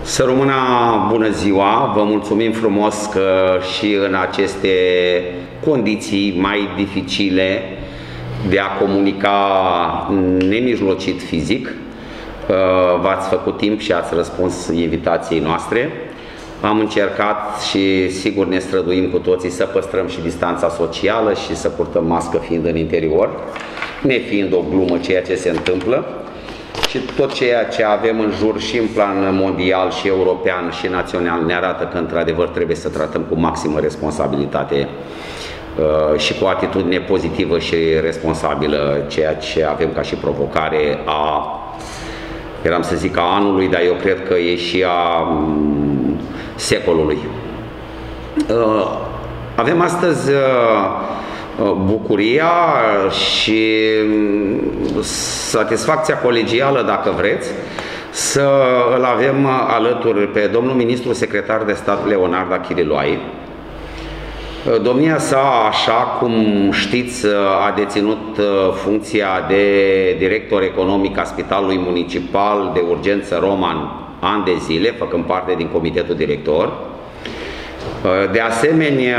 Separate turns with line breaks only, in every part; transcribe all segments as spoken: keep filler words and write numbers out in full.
Să rămână bună ziua, vă mulțumim frumos că și în aceste condiții mai dificile de a comunica nemijlocit fizic, v-ați făcut timp și ați răspuns invitației noastre. Am încercat și sigur ne străduim cu toții să păstrăm și distanța socială și să purtăm mască fiind în interior, nefiind o glumă ceea ce se întâmplă. Și tot ceea ce avem în jur și în plan mondial și european și național ne arată că într-adevăr trebuie să tratăm cu maximă responsabilitate uh, și cu o atitudine pozitivă și responsabilă ceea ce avem ca și provocare a, eram să zic a anului, dar eu cred că e și a um, secolului. Uh, avem astăzi uh, bucuria și satisfacția colegială, dacă vreți, să îl avem alături pe domnul ministru secretar de stat Leonard Achiriloaei. Domnia sa, așa cum știți, a deținut funcția de director economic a Spitalului Municipal de Urgență Roman ani de zile, făcând parte din comitetul director. De asemenea,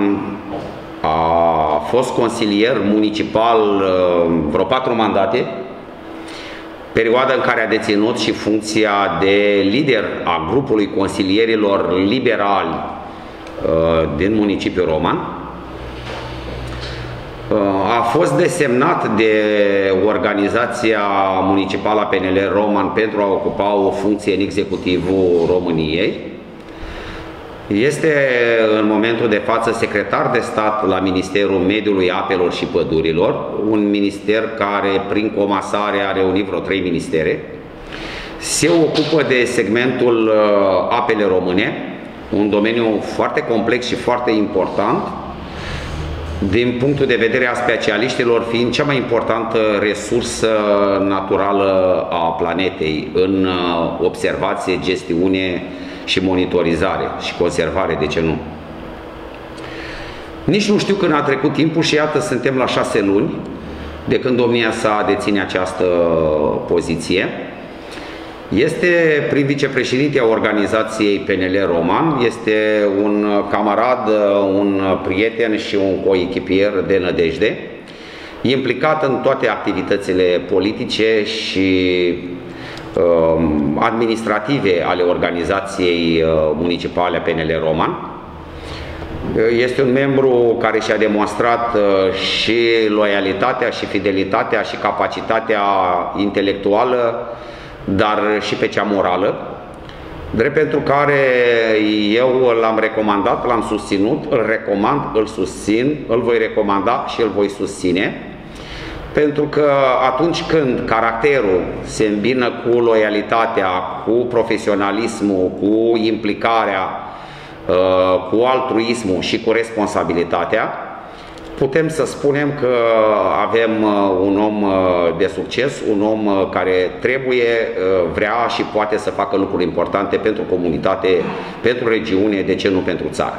a fost consilier municipal vreo patru mandate, perioada în care a deținut și funcția de lider a grupului consilierilor liberali din municipiul Roman. A fost desemnat de organizația municipală a P N L Roman pentru a ocupa o funcție în executivul României. Este în momentul de față secretar de stat la Ministerul Mediului, Apelor și Pădurilor, un minister care prin comasare a reunit vreo trei ministere. Se ocupă de segmentul apele române, un domeniu foarte complex și foarte important, din punctul de vedere a specialiștilor fiind cea mai importantă resursă naturală a planetei în observație, gestiune și monitorizare și conservare, de ce nu? Nici nu știu când a trecut timpul și iată suntem la șase luni de când domnia sa deține această poziție. Este prim vicepreședinte a organizației P N L Roman, este un camarad, un prieten și un coechipier de nădejde, implicat în toate activitățile politice și administrative ale organizației municipale P N L Roman. Este un membru care și-a demonstrat și loialitatea și fidelitatea și capacitatea intelectuală, dar și pe cea morală, drept pentru care eu l-am recomandat, l-am susținut, îl recomand, îl susțin, îl voi recomanda și îl voi susține. Pentru că atunci când caracterul se îmbină cu loialitatea, cu profesionalismul, cu implicarea, cu altruismul și cu responsabilitatea, putem să spunem că avem un om de succes, un om care trebuie, vrea și poate să facă lucruri importante pentru comunitate, pentru regiune, de ce nu pentru țară.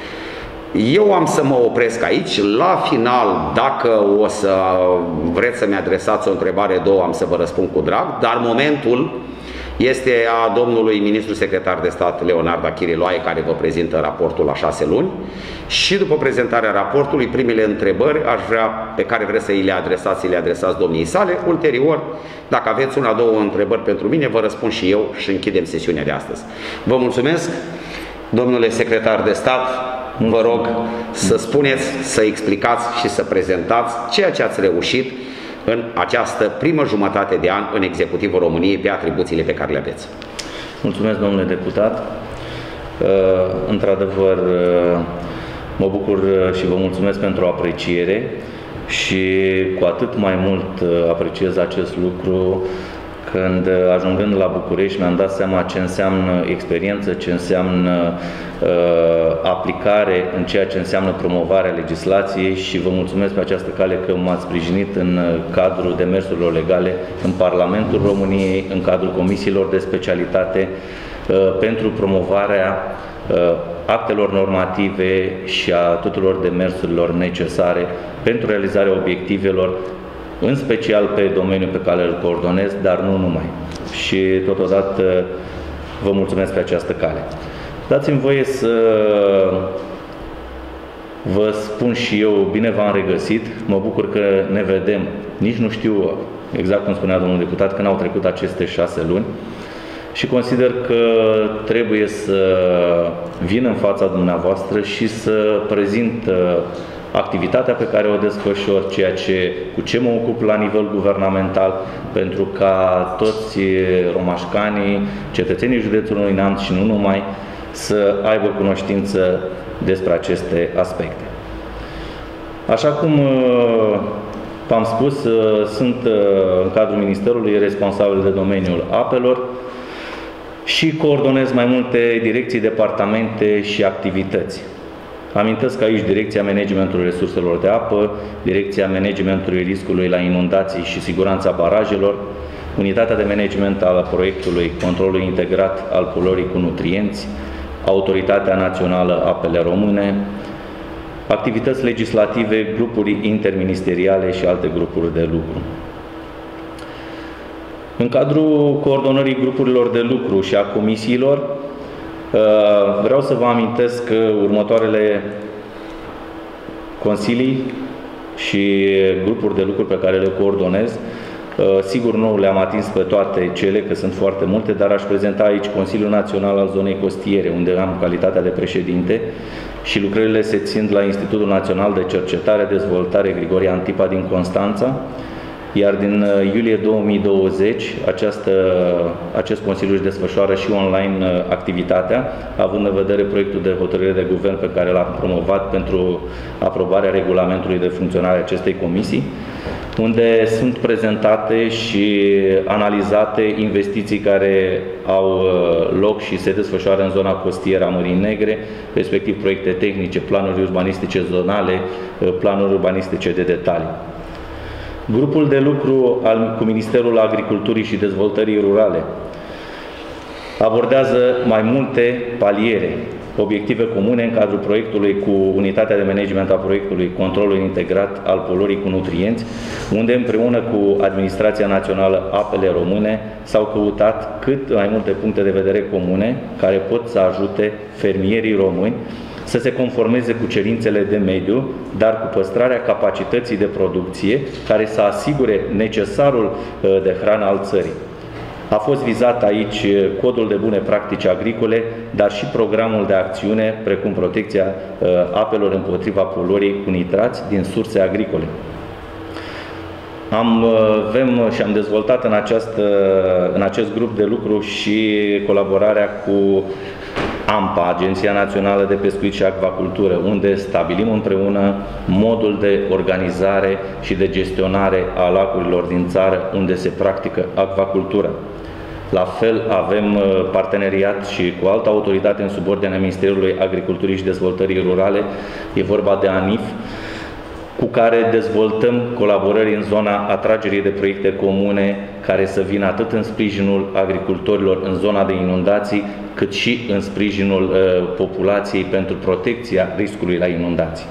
Eu am să mă opresc aici. La final, dacă o să vreți să-mi adresați o întrebare, două, am să vă răspund cu drag, dar momentul este a domnului ministru secretar de stat Leonard Achiriloaei, care vă prezintă raportul la șase luni și după prezentarea raportului, primele întrebări aș vrea, pe care vreți să îi le adresați, să le adresați domniei sale. Ulterior, dacă aveți una, două întrebări pentru mine, vă răspund și eu și închidem sesiunea de astăzi. Vă mulțumesc, domnule secretar de stat. Vă rog să spuneți, să explicați și să prezentați ceea ce ați reușit în această primă jumătate de an în executivul României pe atribuțiile pe care le aveți.
Mulțumesc, domnule deputat. Într-adevăr, mă bucur și vă mulțumesc pentru apreciere și cu atât mai mult apreciez acest lucru când, ajungând la București, mi-am dat seama ce înseamnă experiență, ce înseamnă uh, aplicare în ceea ce înseamnă promovarea legislației și vă mulțumesc pe această cale că m-ați sprijinit în cadrul demersurilor legale în Parlamentul României, în cadrul comisiilor de specialitate uh, pentru promovarea uh, actelor normative și a tuturor demersurilor necesare pentru realizarea obiectivelor, în special pe domeniul pe care îl coordonez, dar nu numai. Și totodată vă mulțumesc pe această cale. Dați-mi voie să vă spun și eu, bine v-am regăsit, mă bucur că ne vedem, nici nu știu, exact cum spunea domnul deputat, când au trecut aceste șase luni și consider că trebuie să vin în fața dumneavoastră și să prezint activitatea pe care o desfășor, ceea ce, cu ce mă ocup la nivel guvernamental, pentru ca toți romașcanii, cetățenii județului Neamț și nu numai, să aibă cunoștință despre aceste aspecte. Așa cum v-am spus, sunt în cadrul Ministerului responsabil de domeniul apelor și coordonez mai multe direcții, departamente și activități. Amintesc aici Direcția Managementului Resurselor de Apă, Direcția Managementului Riscului la Inundații și Siguranța Barajelor, Unitatea de Management al Proiectului Controlului Integrat al Poluării cu Nutrienți, Autoritatea Națională Apele Române, activități legislative, grupuri interministeriale și alte grupuri de lucru. În cadrul coordonării grupurilor de lucru și a comisiilor, vreau să vă amintesc următoarele consilii și grupuri de lucru pe care le coordonez. Sigur, nu le-am atins pe toate cele, că sunt foarte multe, dar aș prezenta aici Consiliul Național al Zonei Costiere, unde am calitatea de președinte și lucrările se țin la Institutul Național de Cercetare, Dezvoltare Grigore Antipa din Constanța, iar din iulie două mii douăzeci această, acest Consiliu își desfășoară și online activitatea, având în vedere proiectul de hotărâre de guvern pe care l-am promovat pentru aprobarea regulamentului de funcționare a acestei comisii, unde sunt prezentate și analizate investiții care au loc și se desfășoară în zona costieră a Mării Negre, respectiv proiecte tehnice, planuri urbanistice zonale, planuri urbanistice de detalii. Grupul de lucru al, cu Ministerul Agriculturii și Dezvoltării Rurale abordează mai multe paliere, obiective comune în cadrul proiectului cu Unitatea de Management a Proiectului Controlul Integrat al Poluării cu Nutrienți, unde împreună cu Administrația Națională Apele Române s-au căutat cât mai multe puncte de vedere comune care pot să ajute fermierii români să se conformeze cu cerințele de mediu, dar cu păstrarea capacității de producție care să asigure necesarul de hrană al țării. A fost vizat aici codul de bune practici agricole, dar și programul de acțiune, precum protecția apelor împotriva poluării cu nitrați din surse agricole. Am, avem și am dezvoltat în, această, în acest grup de lucru și colaborarea cu AMPA, Agenția Națională de Pescuit și Acvacultură, unde stabilim împreună modul de organizare și de gestionare a lacurilor din țară unde se practică acvacultura. La fel, avem parteneriat și cu altă autoritate în subordinea Ministerului Agriculturii și Dezvoltării Rurale, e vorba de ANIF, cu care dezvoltăm colaborări în zona atragerii de proiecte comune care să vină atât în sprijinul agricultorilor în zona de inundații, cât și în sprijinul uh, populației pentru protecția riscului la inundații.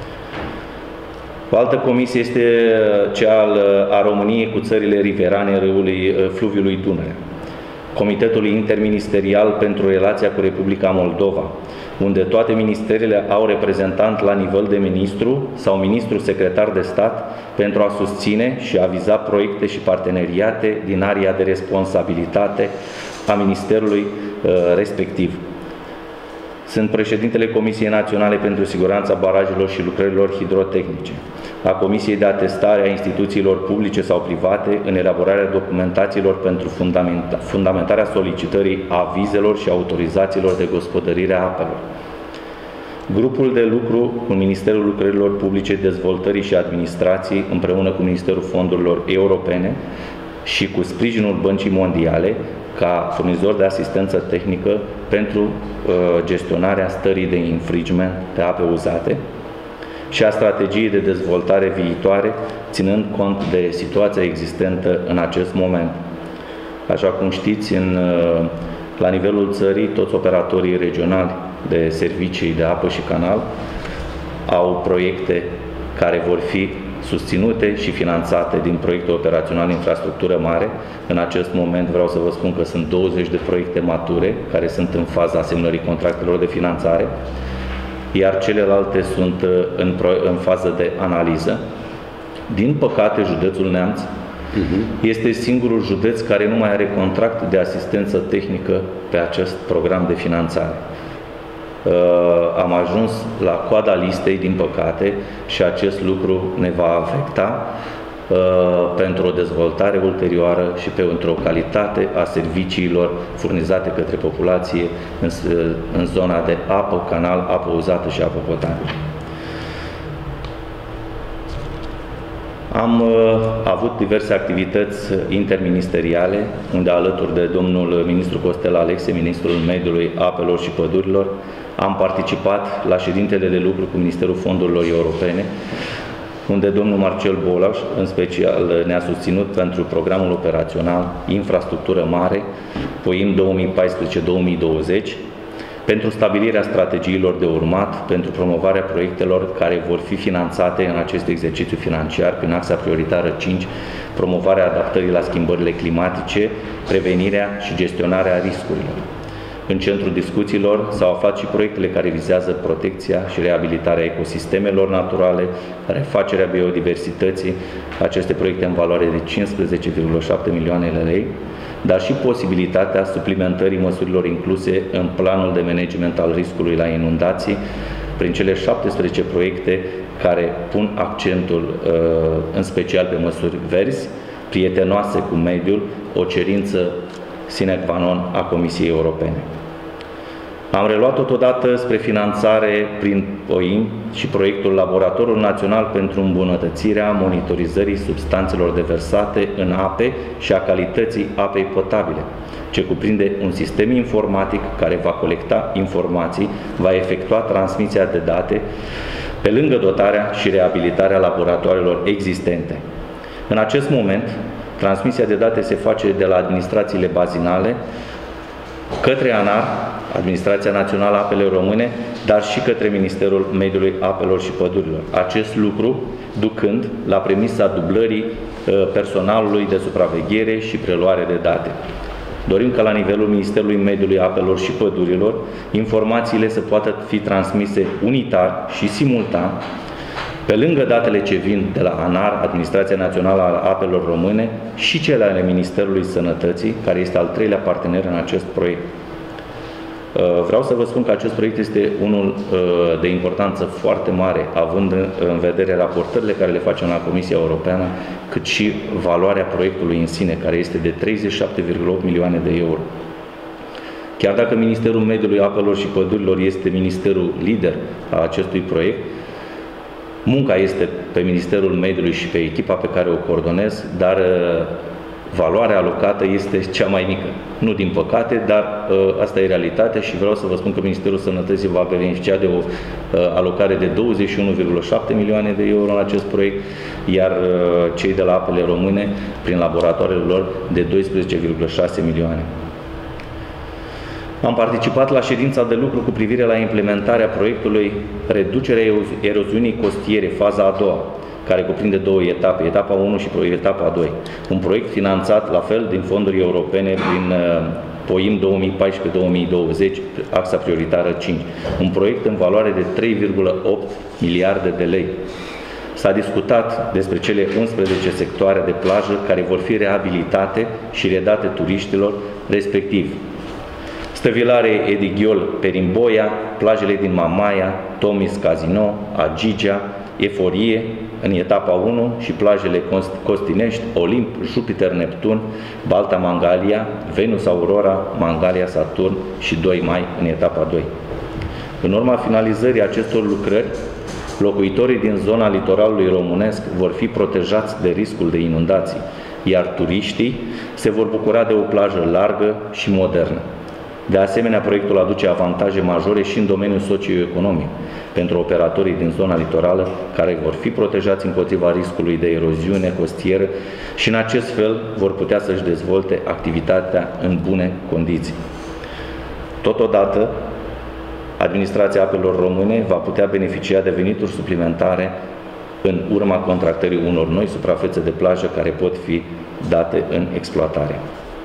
O altă comisie este cea al, a României cu țările riverane râului uh, fluviului Dunăre. Comitetul Interministerial pentru Relația cu Republica Moldova, unde toate ministerele au reprezentant la nivel de ministru sau ministru secretar de stat pentru a susține și a viza proiecte și parteneriate din area de responsabilitate a ministerului uh, respectiv. Sunt președintele Comisiei Naționale pentru Siguranța Barajelor și Lucrărilor Hidrotehnice, a Comisiei de Atestare a instituțiilor publice sau private în elaborarea documentațiilor pentru fundamenta, fundamentarea solicitării avizelor și autorizațiilor de gospodărire a apelor. Grupul de lucru cu Ministerul Lucrărilor Publice, Dezvoltării și Administrației, împreună cu Ministerul Fondurilor Europene și cu sprijinul Băncii Mondiale, ca furnizor de asistență tehnică pentru uh, gestionarea stării de infringement de ape uzate și a strategiei de dezvoltare viitoare, ținând cont de situația existentă în acest moment. Așa cum știți, în, uh, la nivelul țării, toți operatorii regionali de servicii de apă și canal au proiecte care vor fi susținute și finanțate din proiectul operațional infrastructură mare. În acest moment vreau să vă spun că sunt douăzeci de proiecte mature care sunt în faza asemnării contractelor de finanțare, iar celelalte sunt în, în fază de analiză. Din păcate, județul Neamț uh-huh. este singurul județ care nu mai are contract de asistență tehnică pe acest program de finanțare. Uh, am ajuns la coada listei, din păcate, și acest lucru ne va afecta uh, pentru o dezvoltare ulterioară și pentru o calitate a serviciilor furnizate către populație în, în zona de apă, canal, apă uzată și apă potabilă. Am uh, avut diverse activități interministeriale, unde alături de domnul ministru Costel Alexe, ministrul mediului, apelor și pădurilor, am participat la ședintele de lucru cu Ministerul Fondurilor Europene, unde domnul Marcel Bolaș, în special, ne-a susținut pentru programul operațional Infrastructură Mare, P O I M două mii paisprezece două mii douăzeci, pentru stabilirea strategiilor de urmat, pentru promovarea proiectelor care vor fi finanțate în acest exercițiu financiar prin axa prioritară cinci, promovarea adaptării la schimbările climatice, prevenirea și gestionarea riscurilor. În centrul discuțiilor s-au aflat și proiectele care vizează protecția și reabilitarea ecosistemelor naturale, refacerea biodiversității, aceste proiecte în valoare de cincisprezece virgulă șapte milioane de lei, dar și posibilitatea suplimentării măsurilor incluse în planul de management al riscului la inundații, prin cele șaptesprezece proiecte care pun accentul în special pe măsuri verzi, prietenoase cu mediul, o cerință sine qua non a Comisiei Europene. Am reluat totodată spre finanțare prin P O I M și proiectul Laboratorul Național pentru îmbunătățirea monitorizării substanțelor deversate în ape și a calității apei potabile, ce cuprinde un sistem informatic care va colecta informații, va efectua transmisia de date, pe lângă dotarea și reabilitarea laboratoarelor existente. În acest moment, transmisia de date se face de la administrațiile bazinale către ANAR, Administrația Națională a Apelor Române, dar și către Ministerul Mediului, Apelor și Pădurilor. Acest lucru ducând la premisa dublării personalului de supraveghere și preluare de date. Dorim ca la nivelul Ministerului Mediului, Apelor și Pădurilor informațiile să poată fi transmise unitar și simultan, pe lângă datele ce vin de la ANAR, Administrația Națională a Apelor Române, și cele ale Ministerului Sănătății, care este al treilea partener în acest proiect. Vreau să vă spun că acest proiect este unul de importanță foarte mare, având în vedere raportările care le facem la Comisia Europeană, cât și valoarea proiectului în sine, care este de treizeci și șapte virgulă opt milioane de euro. Chiar dacă Ministerul Mediului, Apelor și Pădurilor este ministerul lider a acestui proiect, munca este pe Ministerul Mediului și pe echipa pe care o coordonez, dar valoarea alocată este cea mai mică. Nu din păcate, dar asta e realitatea și vreau să vă spun că Ministerul Sănătății va beneficia de o alocare de douăzeci și unu virgulă șapte milioane de euro în acest proiect, iar cei de la Apele Române, prin laboratoarele lor, de doisprezece virgulă șase milioane. Am participat la ședința de lucru cu privire la implementarea proiectului Reducerea eroziunii costiere, faza a doua, care cuprinde două etape, etapa unu și etapa doi. Un proiect finanțat la fel din fonduri europene prin P O I M două mii paisprezece două mii douăzeci, axa prioritară cinci. Un proiect în valoare de trei virgulă opt miliarde de lei. S-a discutat despre cele unsprezece sectoare de plajă care vor fi reabilitate și redate turiștilor, respectiv Stăvilare Edighiol, Perimboia, plajele din Mamaia, Tomis, Casino, Agigea, Eforie, în etapa unu, și plajele Costinești, Olimp, Jupiter, Neptun, Balta, Mangalia, Venus, Aurora, Mangalia, Saturn și doi mai în etapa doi. În urma finalizării acestor lucrări, locuitorii din zona litoralului românesc vor fi protejați de riscul de inundații, iar turiștii se vor bucura de o plajă largă și modernă. De asemenea, proiectul aduce avantaje majore și în domeniul socioeconomic pentru operatorii din zona litorală, care vor fi protejați împotriva riscului de eroziune costieră și în acest fel vor putea să-și dezvolte activitatea în bune condiții. Totodată, Administrația Apelor Române va putea beneficia de venituri suplimentare în urma contractării unor noi suprafețe de plajă care pot fi date în exploatare.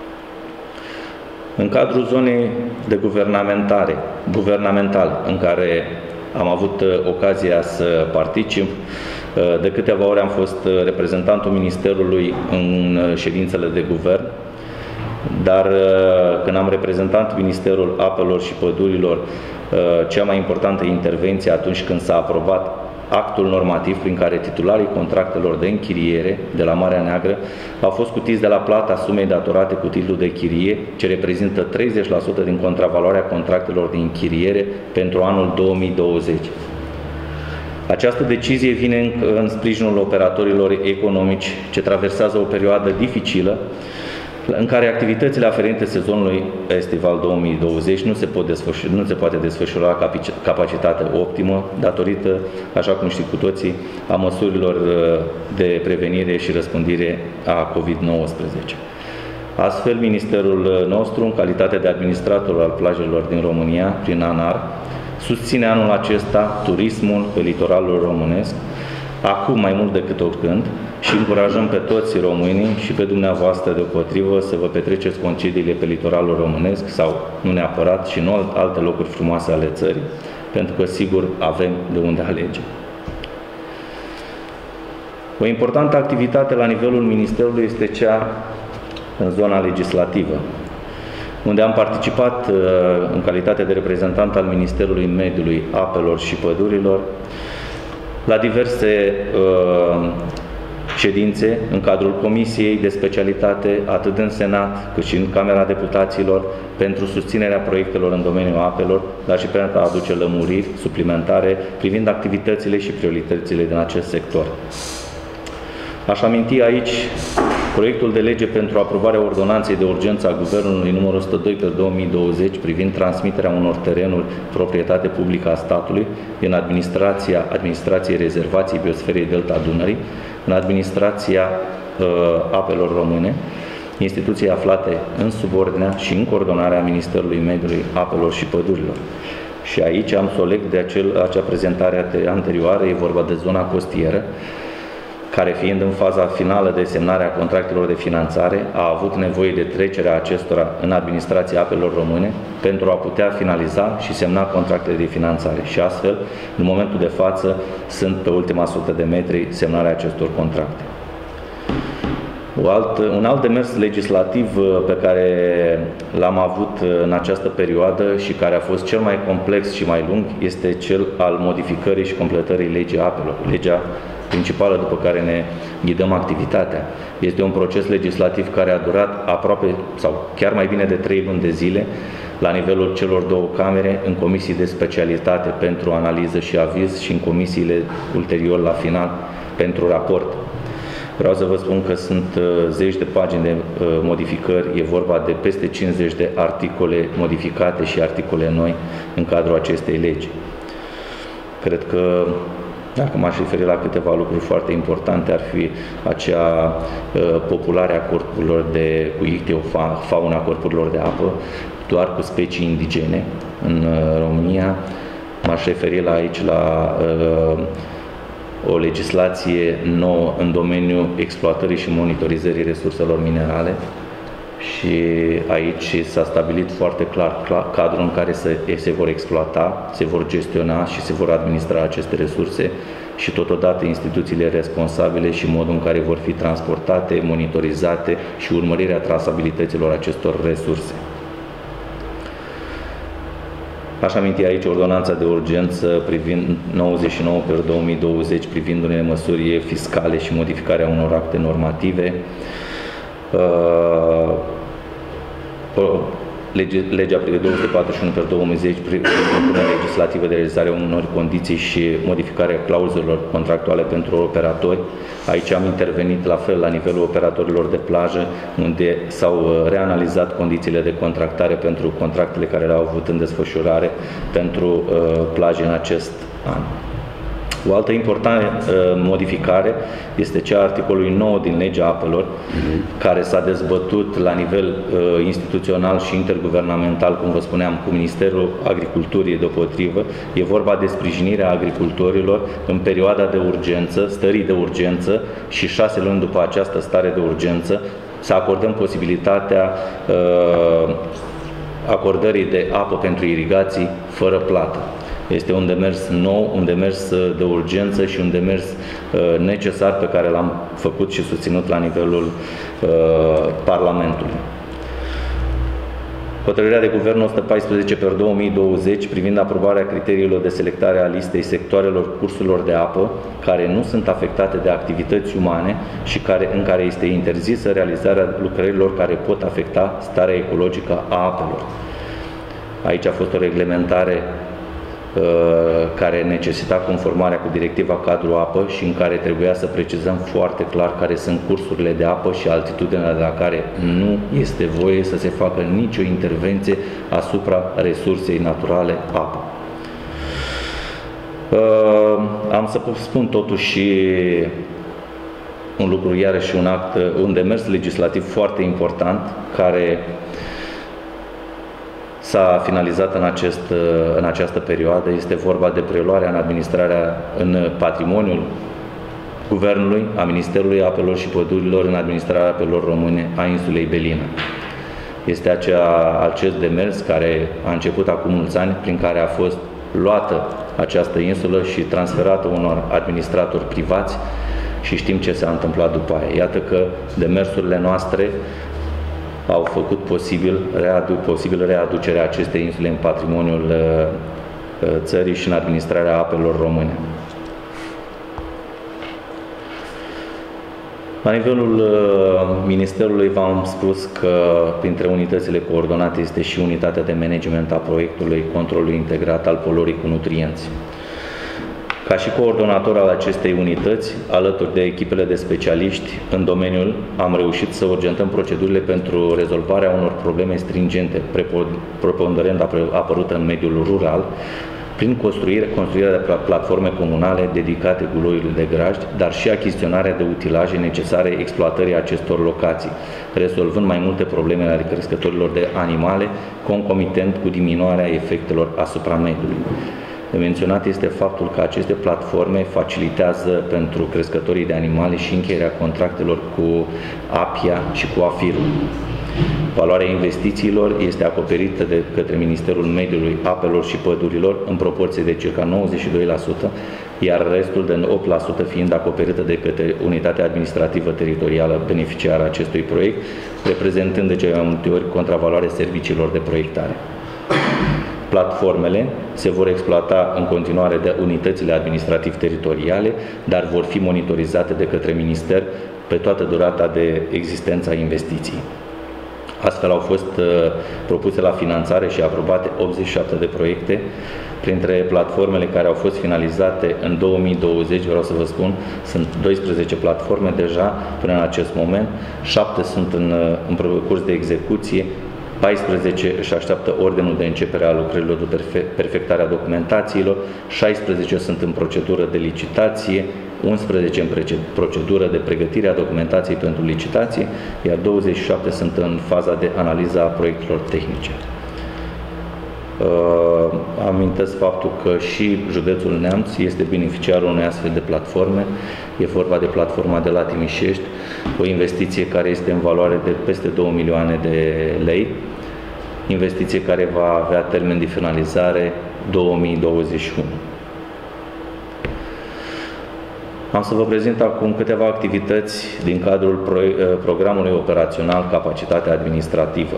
În cadrul zonei de guvernamentare, guvernamental, în care am avut ocazia să particip, de câteva ori am fost reprezentantul Ministerului în ședințele de guvern, dar când am reprezentat Ministerul Apelor și Pădurilor, cea mai importantă intervenție atunci când s-a aprobat actul normativ prin care titularii contractelor de închiriere de la Marea Neagră au fost scutiți de la plata sumei datorate cu titlu de chirie, ce reprezintă treizeci la sută din contravaloarea contractelor de închiriere pentru anul două mii douăzeci. Această decizie vine în, în sprijinul operatorilor economici ce traversează o perioadă dificilă în care activitățile aferente sezonului estival două mii douăzeci nu se, pot desfășura, nu se poate desfășura capacitate optimă datorită, așa cum știți cu toții, a măsurilor de prevenire și răspândire a COVID nouăsprezece. Astfel, Ministerul nostru, în calitate de administrator al plajelor din România, prin ANAR, susține anul acesta turismul pe litoralul românesc, acum mai mult decât oricând, și încurajăm pe toți românii și pe dumneavoastră deopotrivă să vă petreceți concediile pe litoralul românesc sau, nu neapărat, și în alte locuri frumoase ale țării, pentru că, sigur, avem de unde alege. O importantă activitate la nivelul Ministerului este cea în zona legislativă, unde am participat în calitate de reprezentant al Ministerului Mediului, Apelor și Pădurilor la diverse uh, ședințe în cadrul Comisiei de Specialitate, atât în Senat cât și în Camera Deputaților, pentru susținerea proiectelor în domeniul apelor, dar și pentru a aduce lămuriri suplimentare privind activitățile și prioritățile din acest sector. Aș aminti aici proiectul de lege pentru aprobarea ordonanței de urgență a Guvernului numărul o sută doi pe două mii douăzeci privind transmiterea unor terenuri proprietate publică a statului din administrația Administrației Rezervației Biosferei Delta Dunării în administrația uh, apelor române, instituții aflate în subordinea și în coordonarea Ministerului Mediului, Apelor și Pădurilor. Și aici am să o leg de acel, acea prezentare anterioară, e vorba de zona costieră, care fiind în faza finală de semnare a contractelor de finanțare, a avut nevoie de trecerea acestora în administrația apelor române pentru a putea finaliza și semna contractele de finanțare. Și astfel, în momentul de față, sunt pe ultima sută de metri semnarea acestor contracte. O alt, un alt demers legislativ pe care l-am avut în această perioadă și care a fost cel mai complex și mai lung este cel al modificării și completării legii apelor, legea principală după care ne ghidăm activitatea. Este un proces legislativ care a durat aproape sau chiar mai bine de trei luni de zile la nivelul celor două camere, în comisii de specialitate pentru analiză și aviz și în comisiile ulterior la final pentru raport. Vreau să vă spun că sunt zeci de pagini de modificări, e vorba de peste cincizeci de articole modificate și articole noi în cadrul acestei legi. Cred că dacă m-aș referi la câteva lucruri foarte importante, ar fi acea uh, populare a corpurilor de, cu ictiofauna corpurilor de apă, doar cu specii indigene în uh, România. M-aș referi la aici la uh, o legislație nouă în domeniul exploatării și monitorizării resurselor minerale. Și aici s-a stabilit foarte clar, clar cadrul în care se, se vor exploata, se vor gestiona și se vor administra aceste resurse și totodată instituțiile responsabile și modul în care vor fi transportate, monitorizate și urmărirea trasabilităților acestor resurse. Aș aminti aici ordonanța de urgență privind nouăzeci și nouă pe două mii douăzeci privind unele măsuri fiscale și modificarea unor acte normative. Uh, lege, legea două sute patruzeci și unu pe două mii zece privind propunerea legislativă de realizare unor condiții și modificarea clauzelor contractuale pentru operatori. Aici am intervenit la fel la nivelul operatorilor de plajă, unde s-au reanalizat condițiile de contractare pentru contractele care le-au avut în desfășurare pentru uh, plaje în acest an. O altă importantă uh, modificare este cea a articolului nouă din legea apelor, uh-huh. care s-a dezbătut la nivel uh, instituțional și interguvernamental, cum vă spuneam, cu Ministerul Agriculturii deopotrivă. E vorba de sprijinirea agricultorilor în perioada de urgență, stării de urgență și șase luni după această stare de urgență, să acordăm posibilitatea uh, acordării de apă pentru irigații fără plată. Este un demers nou, un demers de urgență și un demers uh, necesar pe care l-am făcut și susținut la nivelul uh, Parlamentului. Hotărârea de Guvern o sută paisprezece pe două mii douăzeci privind aprobarea criteriilor de selectare a listei sectoarelor cursurilor de apă care nu sunt afectate de activități umane și care, în care este interzisă realizarea lucrărilor care pot afecta starea ecologică a apelor. Aici a fost o reglementare uh, care necesita conformarea cu directiva cadru apă și în care trebuia să precizăm foarte clar care sunt cursurile de apă și altitudinea de la care nu este voie să se facă nicio intervenție asupra resursei naturale apă. Uh, am să spun totuși un lucru, iarăși un act, un demers legislativ foarte important care s-a finalizat în, acest, în această perioadă. Este vorba de preluarea în administrarea, în patrimoniul Guvernului, a Ministerului Apelor și Pădurilor, în administrarea apelor române a insulei Belina. Este acea, acest demers care a început acum mulți ani, prin care a fost luată această insulă și transferată unor administratori privați și știm ce s-a întâmplat după aia. Iată că demersurile noastre au făcut posibil, readu posibil readucerea acestei insule în patrimoniul uh, țării și în administrarea apelor române. La nivelul uh, Ministerului v-am spus că printre unitățile coordonate este și unitatea de management a proiectului controlului integrat al poluării cu nutrienți. Ca și coordonator al acestei unități, alături de echipele de specialiști în domeniul, am reușit să urgentăm procedurile pentru rezolvarea unor probleme stringente, preponderent apărute în mediul rural, prin construire, construirea de platforme comunale dedicate guloiului de grajd, dar și achiziționarea de utilaje necesare exploatării acestor locații, rezolvând mai multe probleme ale crescătorilor de animale, concomitent cu diminuarea efectelor asupra mediului. De menționat este faptul că aceste platforme facilitează pentru crescătorii de animale și încheierea contractelor cu APIA și cu AFIR-ul. Valoarea investițiilor este acoperită de către Ministerul Mediului, Apelor și Pădurilor în proporție de circa nouăzeci și doi la sută, iar restul de opt la sută fiind acoperită de către Unitatea Administrativă Teritorială beneficiară acestui proiect, reprezentând de cele mai multe ori contravaloarea serviciilor de proiectare. Platformele se vor exploata în continuare de unitățile administrativ-teritoriale, dar vor fi monitorizate de către Minister pe toată durata de existență a investiției. Astfel au fost uh, propuse la finanțare și aprobate optzeci și șapte de proiecte. Printre platformele care au fost finalizate în două mii douăzeci, vreau să vă spun, sunt doisprezece platforme deja până în acest moment, șapte sunt în, în curs de execuție, paisprezece își așteaptă ordinul de începere a lucrărilor de perfectare a documentațiilor, șaisprezece sunt în procedură de licitație, unsprezece în procedură de pregătire a documentației pentru licitație, iar douăzeci și șapte sunt în faza de analiză a proiectelor tehnice. Uh, amintesc faptul că și județul Neamț este beneficiarul unei astfel de platforme. E vorba de platforma de la Timișești, o investiție care este în valoare de peste două milioane de lei, investiție care va avea termen de finalizare două mii douăzeci și unu. Am să vă prezint acum câteva activități din cadrul pro programului operațional Capacitate Administrativă.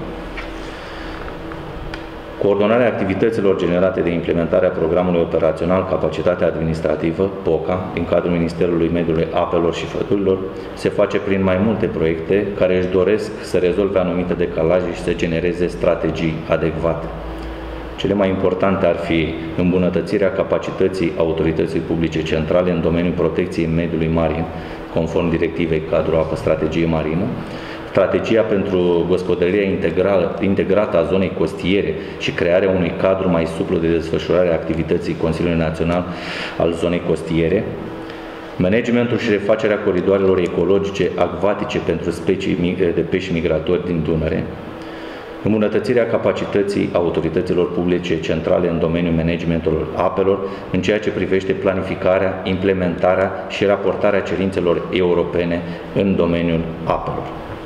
Coordonarea activităților generate de implementarea programului operațional Capacitate Administrativă, POCA, din cadrul Ministerului Mediului, Apelor și Pădurilor, se face prin mai multe proiecte care își doresc să rezolve anumite decalaje și să genereze strategii adecvate. Cele mai importante ar fi îmbunătățirea capacității autorității publice centrale în domeniul protecției mediului marin, conform directivei cadru apă strategie marină, strategia pentru gospodăria integrată a zonei costiere și crearea unui cadru mai suplu de desfășurare a activității Consiliului Național al zonei costiere, managementul și refacerea coridoarelor ecologice acvatice pentru specii de pești migratori din Dunăre, îmbunătățirea capacității autorităților publice centrale în domeniul managementului apelor în ceea ce privește planificarea, implementarea și raportarea cerințelor europene în domeniul apelor.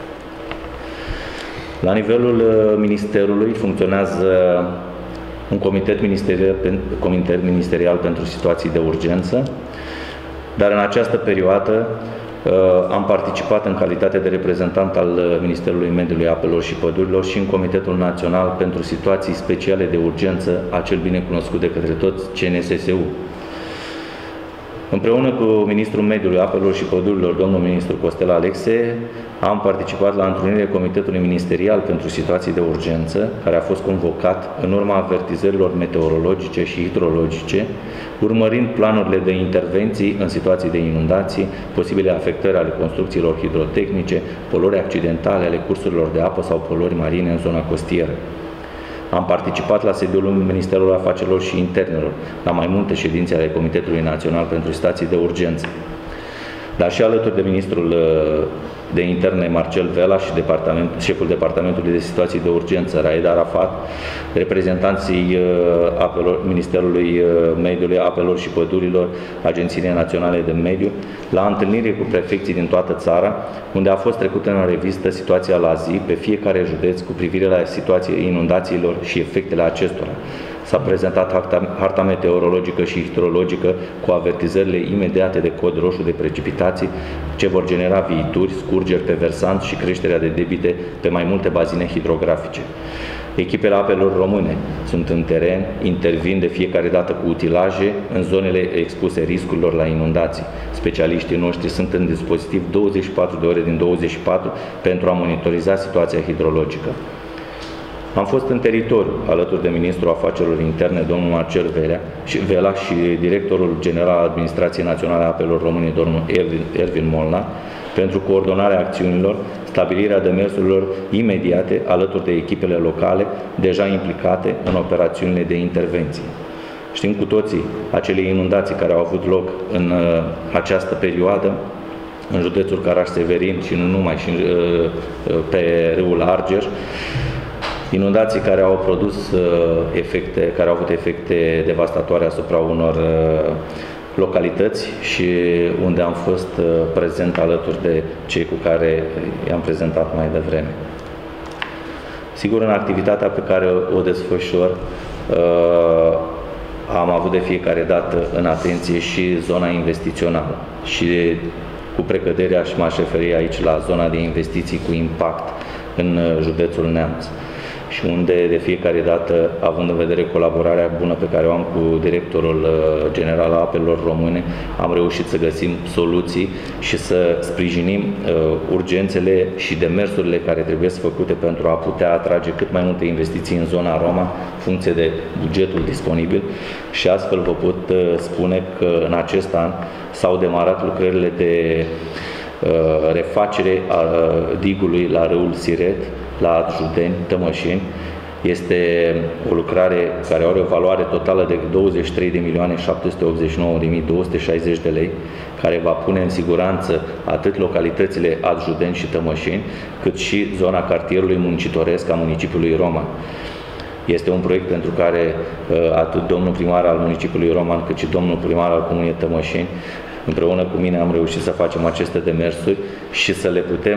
La nivelul Ministerului funcționează un comitet ministerial, comitet ministerial pentru situații de urgență, dar în această perioadă am participat în calitate de reprezentant al Ministerului Mediului, Apelor și Pădurilor și în Comitetul Național pentru Situații Speciale de Urgență, acel binecunoscut de către toți C N S S U. Împreună cu Ministrul Mediului, Apelor și Pădurilor, domnul ministru Costel Alexe, am participat la întrunirea Comitetului Ministerial pentru Situații de Urgență, care a fost convocat în urma avertizărilor meteorologice și hidrologice, urmărind planurile de intervenții în situații de inundații, posibile afectări ale construcțiilor hidrotehnice, poluări accidentale ale cursurilor de apă sau poluări marine în zona costieră. Am participat la sediul Ministerului Afacerilor și Internelor, la mai multe ședințe ale Comitetului Național pentru Situații de Urgență, dar și alături de Ministrul de Interne Marcel Vela și departament, șeful Departamentului de Situații de Urgență, Raed Arafat, reprezentanții apelor, Ministerului Mediului, Apelor și Pădurilor, Agenției Naționale de Mediu, la întâlnire cu prefecții din toată țara, unde a fost trecută în revistă situația la zi pe fiecare județ cu privire la situația inundațiilor și efectele acestora. S-a prezentat harta, harta meteorologică și hidrologică cu avertizările imediate de cod roșu de precipitații ce vor genera viituri, scurgeri pe versant și creșterea de debite pe mai multe bazine hidrografice. Echipele apelor române sunt în teren, intervin de fiecare dată cu utilaje în zonele expuse riscurilor la inundații. Specialiștii noștri sunt în dispozitiv douăzeci și patru de ore din douăzeci și patru pentru a monitoriza situația hidrologică. Am fost în teritoriu, alături de Ministrul Afacerilor Interne, domnul Marcel Vela și Directorul General al Administrației Naționale a Apelor Române, domnul Ervin Molnar, pentru coordonarea acțiunilor, stabilirea demersurilor imediate alături de echipele locale deja implicate în operațiunile de intervenție. Știm cu toții acele inundații care au avut loc în uh, această perioadă, în județul Caraș-Severin și nu numai, și uh, pe râul Argeș, inundații care au produs uh, efecte, care au avut efecte devastatoare asupra unor uh, localități și unde am fost uh, prezent alături de cei cu care i-am prezentat mai devreme. Sigur, în activitatea pe care o desfășor, uh, am avut de fiecare dată în atenție și zona investițională și cu precăderea și m-aș referi aici la zona de investiții cu impact în județul Neamț, și unde de fiecare dată, având în vedere colaborarea bună pe care o am cu directorul general al Apelor Române, am reușit să găsim soluții și să sprijinim uh, urgențele și demersurile care trebuie să făcute pentru a putea atrage cât mai multe investiții în zona Roma, în funcție de bugetul disponibil, și astfel vă pot uh, spune că în acest an s-au demarat lucrările de uh, refacere a uh, digului la râul Siret, la Judeni, Tămășeni. Este o lucrare care are o valoare totală de douăzeci și trei de milioane șapte sute optzeci și nouă de mii două sute șaizeci de lei, care va pune în siguranță atât localitățile Judeni și Tămășeni, cât și zona cartierului muncitoresc a municipiului Roman. Este un proiect pentru care atât domnul primar al municipiului Roman, cât și domnul primar al comunei Tămășeni, împreună cu mine am reușit să facem aceste demersuri și să le putem,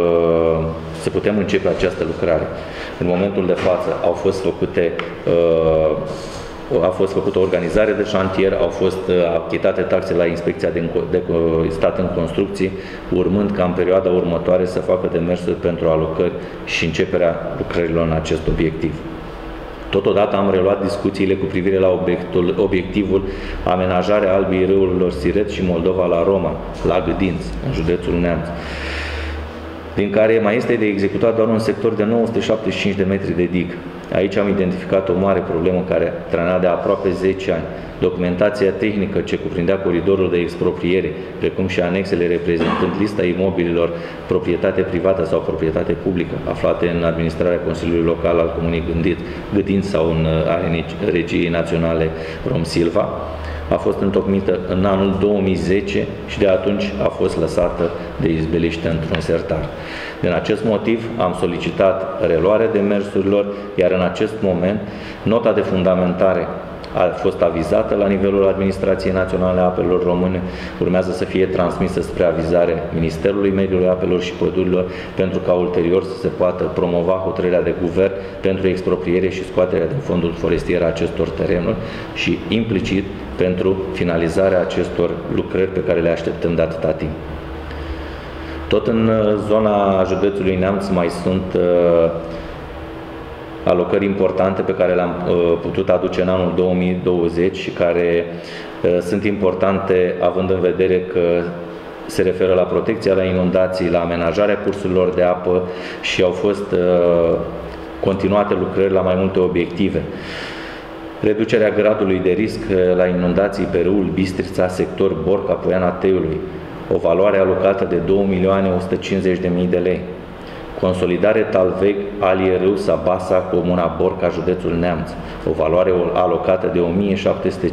să putem începe această lucrare. În momentul de față au fost făcute, a fost făcută o organizare de șantier, au fost achitate taxe la Inspecția de Stat în Construcții, urmând ca în perioada următoare să facă demersuri pentru alocări și începerea lucrărilor în acest obiectiv. Totodată am reluat discuțiile cu privire la obiectul, obiectivul amenajarea albii râurilor Siret și Moldova la Roma, la Gâdinț, în județul Neamț, din care mai este de executat doar un sector de nouă sute șaptezeci și cinci de metri de dig. Aici am identificat o mare problemă care trăna de aproape zece ani. Documentația tehnică ce cuprindea coridorul de expropriere, precum și anexele reprezentând lista imobililor proprietate privată sau proprietate publică, aflate în administrarea Consiliului Local al Comunei Gândit, Gâdinți sau în Regiei Naționale Rom-Silva, a fost întocmită în anul două mii zece și de atunci a fost lăsată de izbeliște într-un sertar. Din acest motiv am solicitat reluarea demersurilor, iar în acest moment nota de fundamentare a fost avizată la nivelul Administrației Naționale a Apelor Române, urmează să fie transmisă spre avizare Ministerului Mediului, Apelor și Pădurilor, pentru ca ulterior să se poată promova hotărârea de guvern pentru expropriere și scoaterea din fondul forestier a acestor terenuri și implicit pentru finalizarea acestor lucrări pe care le așteptăm de atâta timp. Tot în zona județului Neamț mai sunt uh, alocări importante pe care le-am uh, putut aduce în anul două mii douăzeci și care uh, sunt importante având în vedere că se referă la protecția la inundații, la amenajarea cursurilor de apă și au fost uh, continuate lucrări la mai multe obiective. Reducerea gradului de risc la inundații pe râul Bistrița, sector Borca, Poiana Teiului, o valoare alocată de două milioane o sută cincizeci de mii de lei. Consolidare Talveg, Alie Râu, Sabasa, Comuna Borca, județul Neamț, o valoare alocată de un milion șapte sute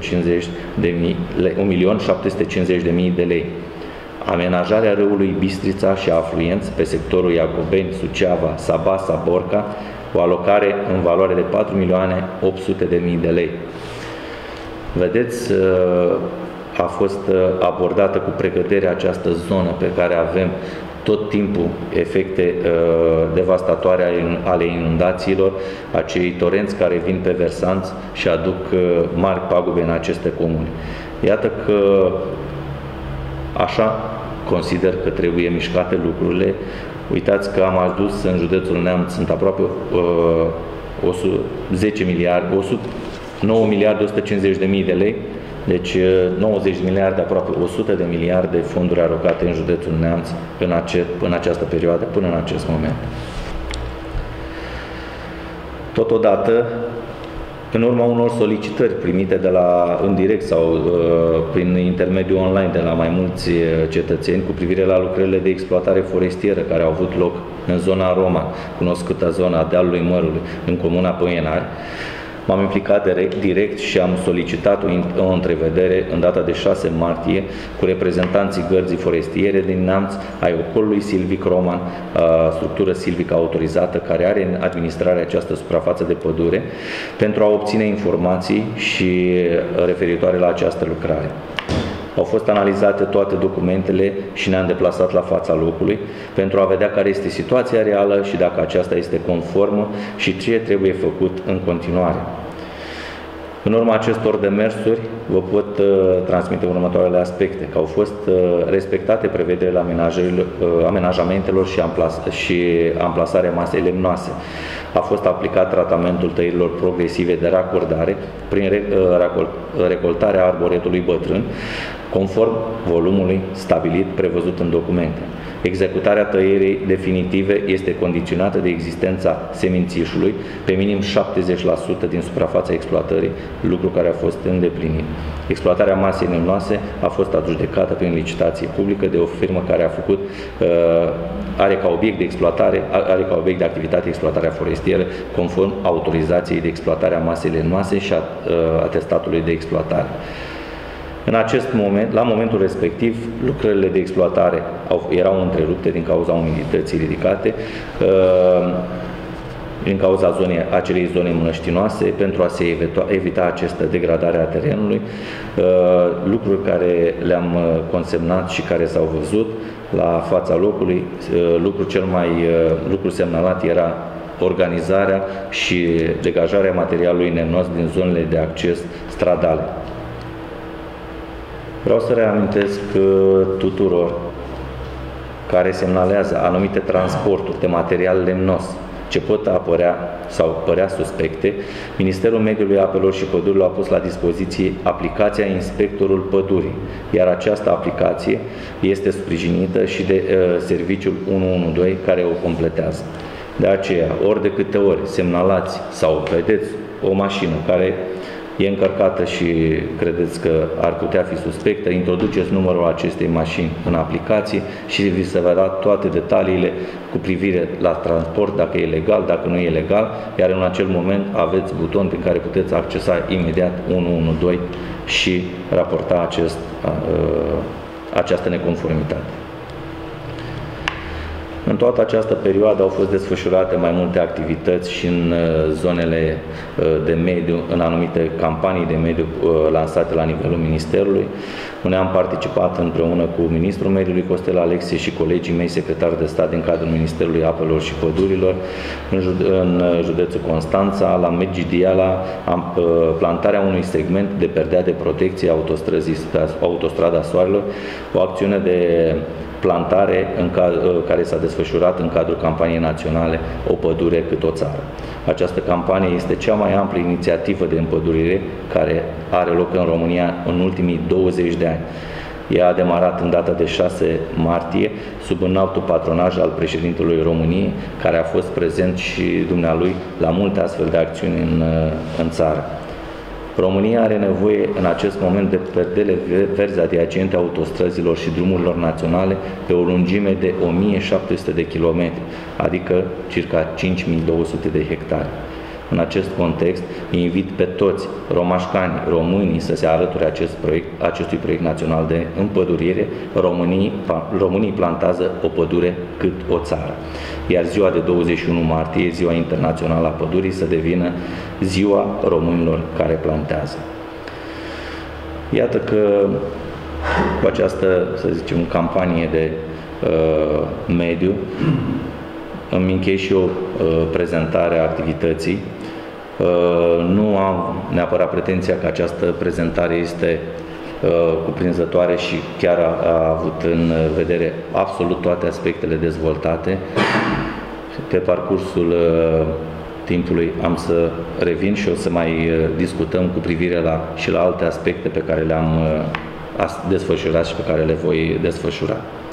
cincizeci de mii de lei. Amenajarea râului Bistrița și afluenți pe sectorul Iacobeni, Suceava, Sabasa, Borca, o alocare în valoare de patru milioane opt sute de mii de lei. Vedeți, a fost abordată cu pregădere această zonă pe care avem tot timpul efecte uh, devastatoare ale inundațiilor, acei torenți care vin pe versanți și aduc uh, mari pagube în aceste comune. Iată că așa consider că trebuie mișcate lucrurile. Uitați că am adus în județul Neamț, sunt aproape uh, zece miliarde, nouă miliarde o sută cincizeci de mii de lei, deci nouăzeci de miliarde, aproape o sută de miliarde de fonduri alocate în județul Neamț în, ace în această perioadă, până în acest moment. Totodată, în urma unor solicitări primite de la, în direct sau uh, prin intermediul online de la mai mulți cetățeni cu privire la lucrările de exploatare forestieră care au avut loc în zona Roma, cunoscută zona Dealului Mărului, în comuna Păienari, m-am implicat direct, direct și am solicitat o, o întrevedere în data de șase martie cu reprezentanții Gărzii Forestiere din Neamț, ai Ocolului Silvic Roman, structură silvică autorizată care are în administrare această suprafață de pădure, pentru a obține informații și referitoare la această lucrare. Au fost analizate toate documentele și ne-am deplasat la fața locului pentru a vedea care este situația reală și dacă aceasta este conformă și ce trebuie făcut în continuare. În urma acestor demersuri vă pot uh, transmite următoarele aspecte, că au fost uh, respectate prevederile uh, amenajamentelor și, amplas și amplasarea masei lemnoase. A fost aplicat tratamentul tăierilor progresive de racordare prin re, uh, recoltarea arboretului bătrân, conform volumului stabilit prevăzut în documente. Executarea tăierii definitive este condiționată de existența semințișului pe minim șaptezeci la sută din suprafața exploatării, lucru care a fost îndeplinit. Exploatarea masei lemnoase a fost adjudecată prin licitație publică de o firmă care a făcut, are ca obiect de exploatare, are ca obiect de activitate exploatarea forestieră, conform autorizației de exploatare a masei lemnoase și a atestatului de exploatare. În acest moment, la momentul respectiv, lucrările de exploatare au, erau întrerupte din cauza umidității ridicate, uh, din cauza zonei, acelei zone mănăștinoase, pentru a se evita, evita această degradare a terenului, uh, lucruri care le-am consemnat și care s-au văzut la fața locului. Uh, lucru cel mai uh, lucru semnalat era organizarea și degajarea materialului nenos din zonele de acces stradale. Vreau să reamintesc tuturor care semnalează anumite transporturi de material lemnos ce pot apărea sau părea suspecte, Ministerul Mediului, Apelor și Pădurilor a pus la dispoziție aplicația Inspectorul Pădurii, iar această aplicație este sprijinită și de uh, serviciul unu unu doi care o completează. De aceea, ori de câte ori semnalați sau vedeți o mașină care e încărcată și credeți că ar putea fi suspectă, introduceți numărul acestei mașini în aplicație și vi se va da toate detaliile cu privire la transport, dacă e legal, dacă nu e legal, iar în acel moment aveți buton prin care puteți accesa imediat unu unu doi și raporta acest, această neconformitate. În toată această perioadă au fost desfășurate mai multe activități și în zonele de mediu, în anumite campanii de mediu lansate la nivelul Ministrului, unde am participat împreună cu Ministrul Mediului Costel Alexie și colegii mei secretari de stat din cadrul Ministerului Apelor și Pădurilor, în, în județul Constanța, la Medgidiala, am plantarea unui segment de perdea de protecție autostrada Soarelor, o acțiune de plantare în care s-a desfășurat în cadrul campaniei naționale O pădure cât o țară. Această campanie este cea mai amplă inițiativă de împădurire care are loc în România în ultimii douăzeci de ani. Ea a demarat în data de șase martie sub înaltul patronaj al președintelui României, care a fost prezent și dumnealui la multe astfel de acțiuni în, în țară. România are nevoie în acest moment de perdele verzi adiacente autostrăzilor și drumurilor naționale pe o lungime de o mie șapte sute de kilometri, adică circa cinci mii două sute de hectare. În acest context, invit pe toți romașcani, românii să se alăture acest proiect, acestui proiect național de împădurire. Românii, românii plantează o pădure cât o țară. Iar ziua de douăzeci și unu martie, ziua internațională a pădurii, să devină ziua românilor care plantează. Iată că cu această, să zicem, campanie de uh, mediu, îmi închei și eu uh, prezentarea activității. Uh, nu am neapărat pretenția că această prezentare este uh, cuprinzătoare și chiar a, a avut în vedere absolut toate aspectele dezvoltate. Pe parcursul uh, timpului am să revin și o să mai uh, discutăm cu privire la, și la alte aspecte pe care le-am uh, desfășurat și pe care le voi desfășura.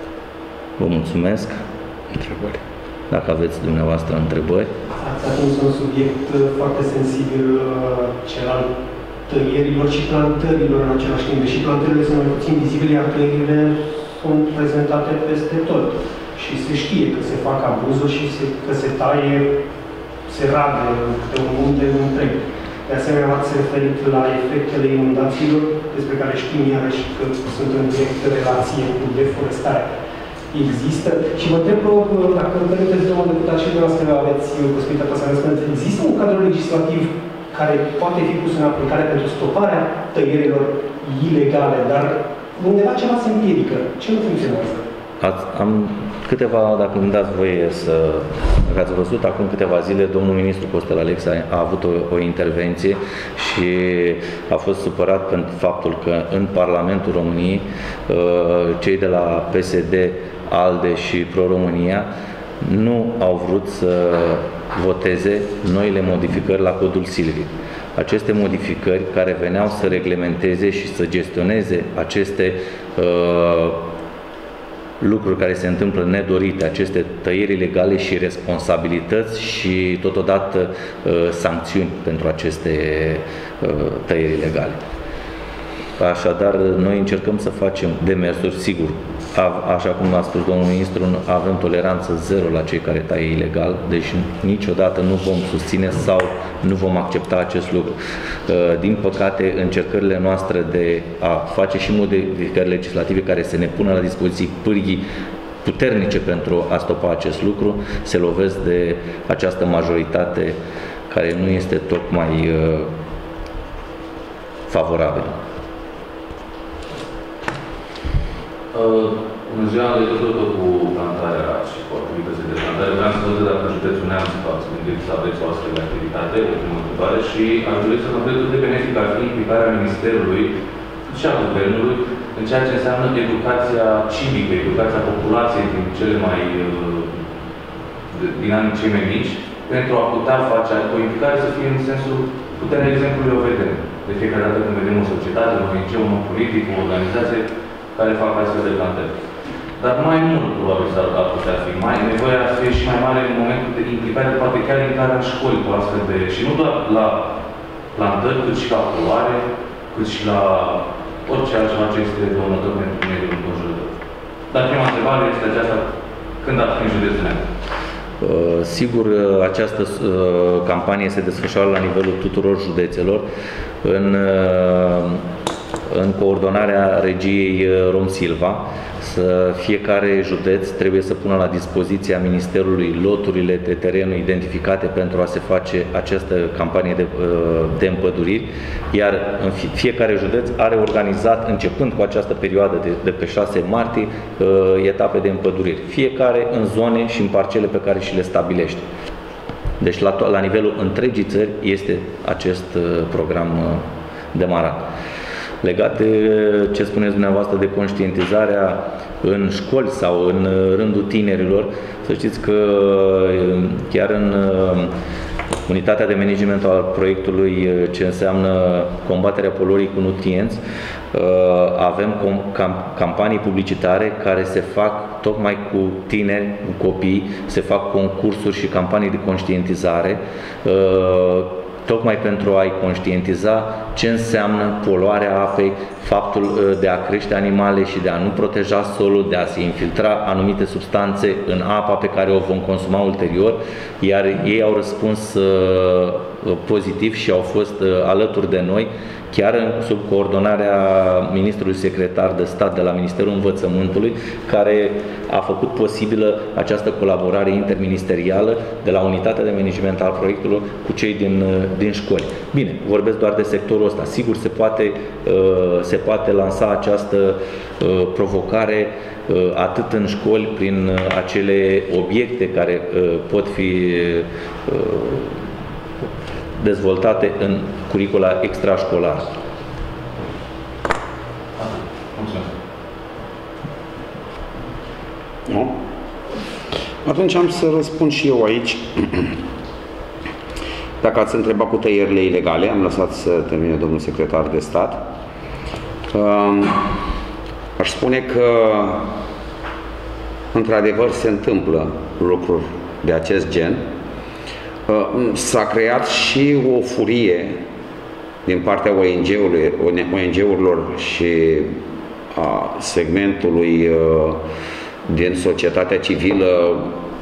Vă mulțumesc. Întrebări. Dacă aveți dumneavoastră întrebări.
Ați atins un subiect foarte sensibil, cel al tăierilor și plantărilor în același timp. Deși plantările sunt mai puțin vizibile, iar tăierile sunt prezentate peste tot. Și se știe că se fac abuzuri și se, că se taie, se rade câte un munte întreg. De asemenea, ați referit la efectele inundațiilor, despre care știm iarăși că sunt în directă relație cu deforestarea. Există, și mă întreb, dacă îmi permiteți, domnul deputat, și dumneavoastră aveți posibilitatea să răspundeți, există un cadru legislativ care poate fi pus în aplicare pentru stoparea tăierilor ilegale, dar undeva ceva se împiedică. Ce nu funcționează?
Ați, am câteva, dacă îmi dați voie să... Dacă ați văzut, acum câteva zile, domnul ministru Costel Alexie a avut o, o intervenție și a fost supărat pentru faptul că în Parlamentul României cei de la P S D, ALDE și Pro-România nu au vrut să voteze noile modificări la Codul Silvic. Aceste modificări care veneau să reglementeze și să gestioneze aceste uh, lucruri care se întâmplă nedorite, aceste tăieri ilegale și responsabilități și totodată uh, sancțiuni pentru aceste uh, tăieri ilegale. Așadar, noi încercăm să facem demersuri, sigur, așa cum a spus domnul ministru, avem toleranță zero la cei care taie ilegal, deci niciodată nu vom susține sau nu vom accepta acest lucru. Din păcate, încercările noastre de a face și modificări legislative care să ne pună la dispoziție pârghii puternice pentru a stopa acest lucru, se lovesc de această majoritate care nu este tocmai favorabilă.
Bună ziua, în legătură cu plantarea și cu activitățile de plantare, vreau să vă zic dacă județul Neamț v-ați gândit să aveți o astfel de activitate, o primă întrebare, și aș dori să vă întreb cât de benefic ar fi implicarea Ministerului și a Guvernului în ceea ce înseamnă educația civică, educația populației din cele mai dinamici, cei mai mici, pentru a putea face o implicare să fie în sensul puterea exemplului o vedem. De fiecare dată când vedem o societate, un O N G, un om politic, o organizație care fac astfel de plantări. Dar mai mult, probabil, ar putea fi. Mai nevoia să fie și mai mare în momentul de implicare, poate chiar intrarea în școli cu astfel de... Și nu doar la plantări, cât și la poluare, cât și la orice altceva ce este dăunător pentru mediul înconjurător. Dar prima întrebare este aceasta: când ar fi în județul Leonard?
Sigur, această campanie se desfășoară la nivelul tuturor județelor în, în coordonarea regiei Rom Silva. Fiecare județ trebuie să pună la dispoziția Ministerului loturile de terenuri identificate pentru a se face această campanie de, de împăduriri, iar în fiecare județ are organizat, începând cu această perioadă de, de pe șase martie, etape de împăduriri, fiecare în zone și în parcele pe care și le stabilește. Deci la, la nivelul întregii țări este acest program demarat. Legat de ce spuneți dumneavoastră de conștientizarea în școli sau în rândul tinerilor, să știți că chiar în unitatea de management al proiectului ce înseamnă combaterea poluării cu nutrienți, avem campanii publicitare care se fac tocmai cu tineri, cu copii, se fac concursuri și campanii de conștientizare, tocmai pentru a-i conștientiza ce înseamnă poluarea apei, faptul de a crește animale și de a nu proteja solul, de a se infiltra anumite substanțe în apa pe care o vom consuma ulterior, iar ei au răspuns uh, pozitiv și au fost uh, alături de noi, chiar sub coordonarea Ministrului Secretar de Stat de la Ministerul Învățământului, care a făcut posibilă această colaborare interministerială de la unitatea de management al proiectelor cu cei din, din școli. Bine, vorbesc doar de sectorul ăsta. Sigur, se poate, se poate lansa această provocare atât în școli, prin acele obiecte care pot fi dezvoltate în curicula extrașcolară.
Nu? Atunci am să răspund și eu aici. Dacă ați întrebat cu tăierile ilegale, am lăsat să termine domnul secretar de stat. Aș spune că într-adevăr se întâmplă lucruri de acest gen. S-a creat și o furie din partea O N G-urilor și a segmentului din societatea civilă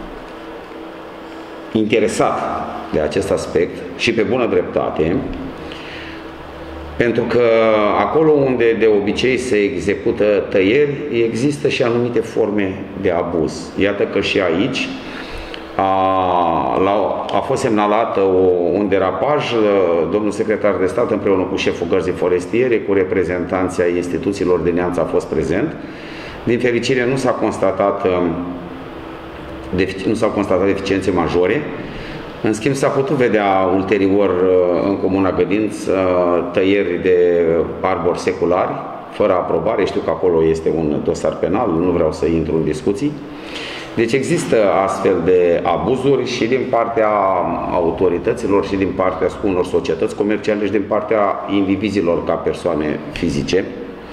interesat de acest aspect și pe bună dreptate, pentru că acolo unde de obicei se execută tăieri, există și anumite forme de abuz. Iată că și aici A, la, a fost semnalată o, un derapaj. Domnul secretar de stat împreună cu șeful gărzii forestiere, cu reprezentanții ai instituțiilor de neamț a fost prezent. Din fericire nu s-a constatat nu s-au constatat deficiențe majore. În schimb s-a putut vedea ulterior în Comuna Gădinț tăieri de arbori seculari fără aprobare. Știu că acolo este un dosar penal, nu vreau să intru în discuții. Deci există astfel de abuzuri și din partea autorităților și din partea unor societăți comerciale și din partea indivizilor ca persoane fizice.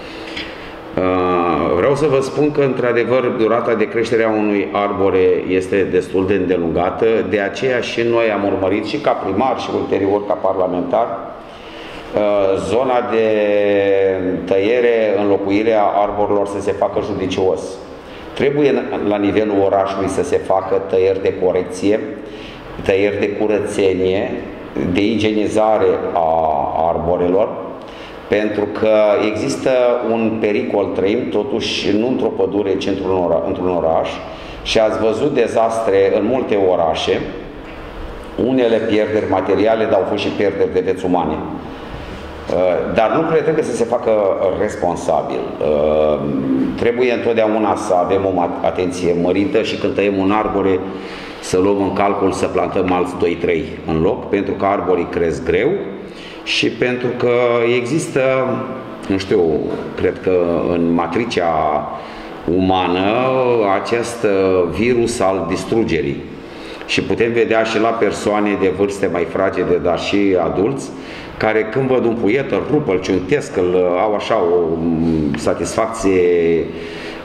Vreau să vă spun că, într-adevăr, durata de creștere a unui arbore este destul de îndelungată, de aceea și noi am urmărit și ca primar și ulterior ca parlamentar zona de tăiere, înlocuire a arborilor să se facă judicios. Trebuie la nivelul orașului să se facă tăieri de corecție, tăieri de curățenie, de igienizare a arborelor, pentru că există un pericol, trăim totuși nu într-o pădure, ci într-un ora, într-un oraș, și ați văzut dezastre în multe orașe, unele pierderi materiale, dar au fost și pierderi de vieți umane. Dar lucrurile trebuie să se facă responsabil. Trebuie întotdeauna să avem o atenție mărită și când tăiem un arbore să luăm în calcul să plantăm alți doi trei în loc, pentru că arborii cresc greu și pentru că există, nu știu, cred că în matricea umană acest virus al distrugerii. Și putem vedea și la persoane de vârste mai fragede, dar și adulți, care când văd un puiet îl rup, îl ciuntesc, îl au așa o satisfacție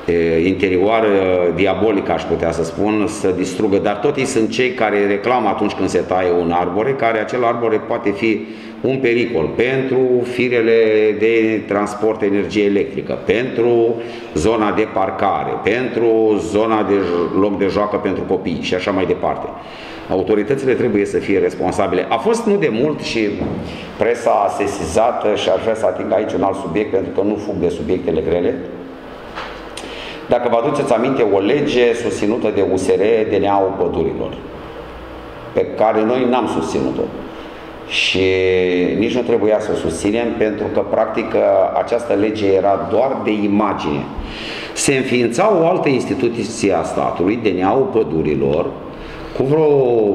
interioară diabolică, aș putea să spun, să distrugă, dar tot ei sunt cei care reclamă atunci când se taie un arbore, care acel arbore poate fi un pericol pentru firele de transport energie electrică, pentru zona de parcare, pentru zona de loc de joacă pentru copii și așa mai departe. Autoritățile trebuie să fie responsabile. A fost nu de mult și presa sesizată și aș vrea să ating aici un alt subiect, pentru că nu fug de subiectele grele. Dacă vă aduceți aminte, o lege susținută de U S R, D N A-ul pădurilor, pe care noi n-am susținut-o. Și nici nu trebuia să o susținem, pentru că, practic, această lege era doar de imagine. Se înființa o altă instituție a statului, D N A-ul pădurilor, cu vreo...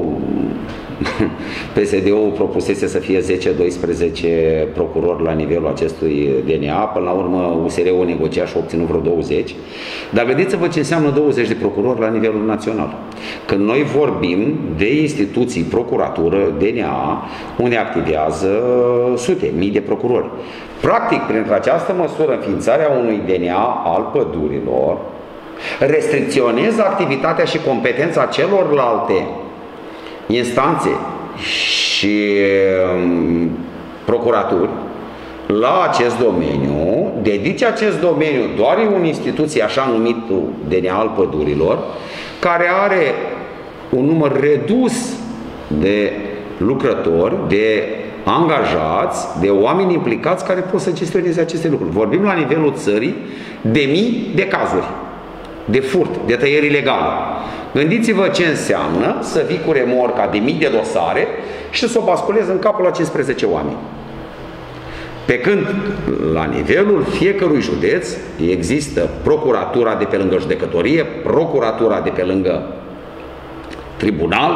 P S D-ul propusese să fie zece doisprezece procurori la nivelul acestui D N A, până la urmă U S R-ul negocia și a obținut vreo douăzeci, dar vedeți-vă ce înseamnă douăzeci de procurori la nivelul național. Când noi vorbim de instituții, procuratură, D N A, unde activează sute, mii de procurori. Practic, prin această măsură, înființarea unui D N A al pădurilor restricționează activitatea și competența celorlalte instanțe și um, procuraturi la acest domeniu, dedice acest domeniu doar în instituție așa numitul D N A al pădurilor, care are un număr redus de lucrători, de angajați, de oameni implicați care pot să gestioneze aceste lucruri. Vorbim la nivelul țării de mii de cazuri de furt, de tăieri ilegale. Gândiți-vă ce înseamnă să vii cu remorca de mii de dosare și să o basculezi în capul la cincisprezece oameni. Pe când, la nivelul fiecărui județ, există procuratura de pe lângă judecătorie, procuratura de pe lângă tribunal,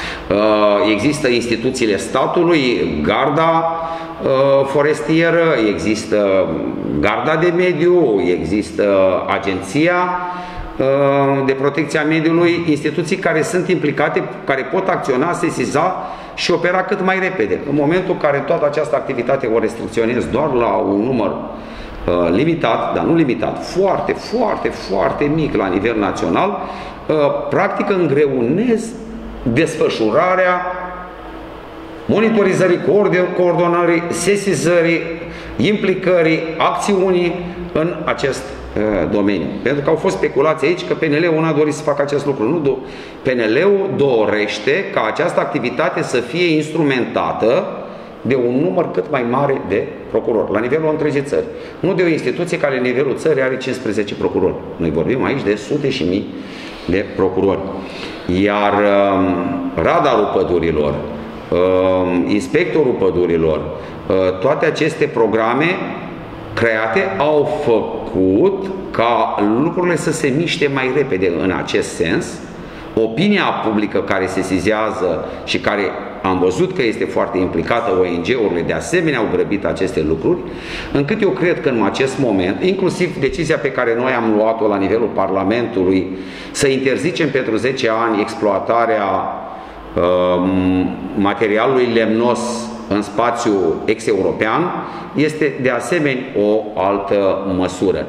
există instituțiile statului, garda forestieră, există garda de mediu, există agenția de protecție a mediului, instituții care sunt implicate, care pot acționa, sesiza și opera cât mai repede. În momentul în care toată această activitate o restricționez doar la un număr uh, limitat, dar nu limitat, foarte, foarte, foarte mic la nivel național, uh, practic îngreunez desfășurarea monitorizării, coordonării, sesizării, implicării, acțiunii în acest domeniu. Pentru că au fost speculații aici că P N L-ul n-a dorit să facă acest lucru. Nu, P N L-ul dorește ca această activitate să fie instrumentată de un număr cât mai mare de procurori, la nivelul întregii țări. Nu de o instituție care la nivelul țării are cincisprezece procurori. Noi vorbim aici de sute și mii de procurori. Iar um, radarul pădurilor, um, inspectorul pădurilor, uh, toate aceste programe create au făcut ca lucrurile să se miște mai repede în acest sens. Opinia publică care se sesizează și care am văzut că este foarte implicată, O N G-urile de asemenea au grăbit aceste lucruri, încât eu cred că în acest moment, inclusiv decizia pe care noi am luat-o la nivelul Parlamentului, să interzicem pentru zece ani exploatarea um, materialului lemnos în spațiu ex-european, este de asemenea o altă măsură.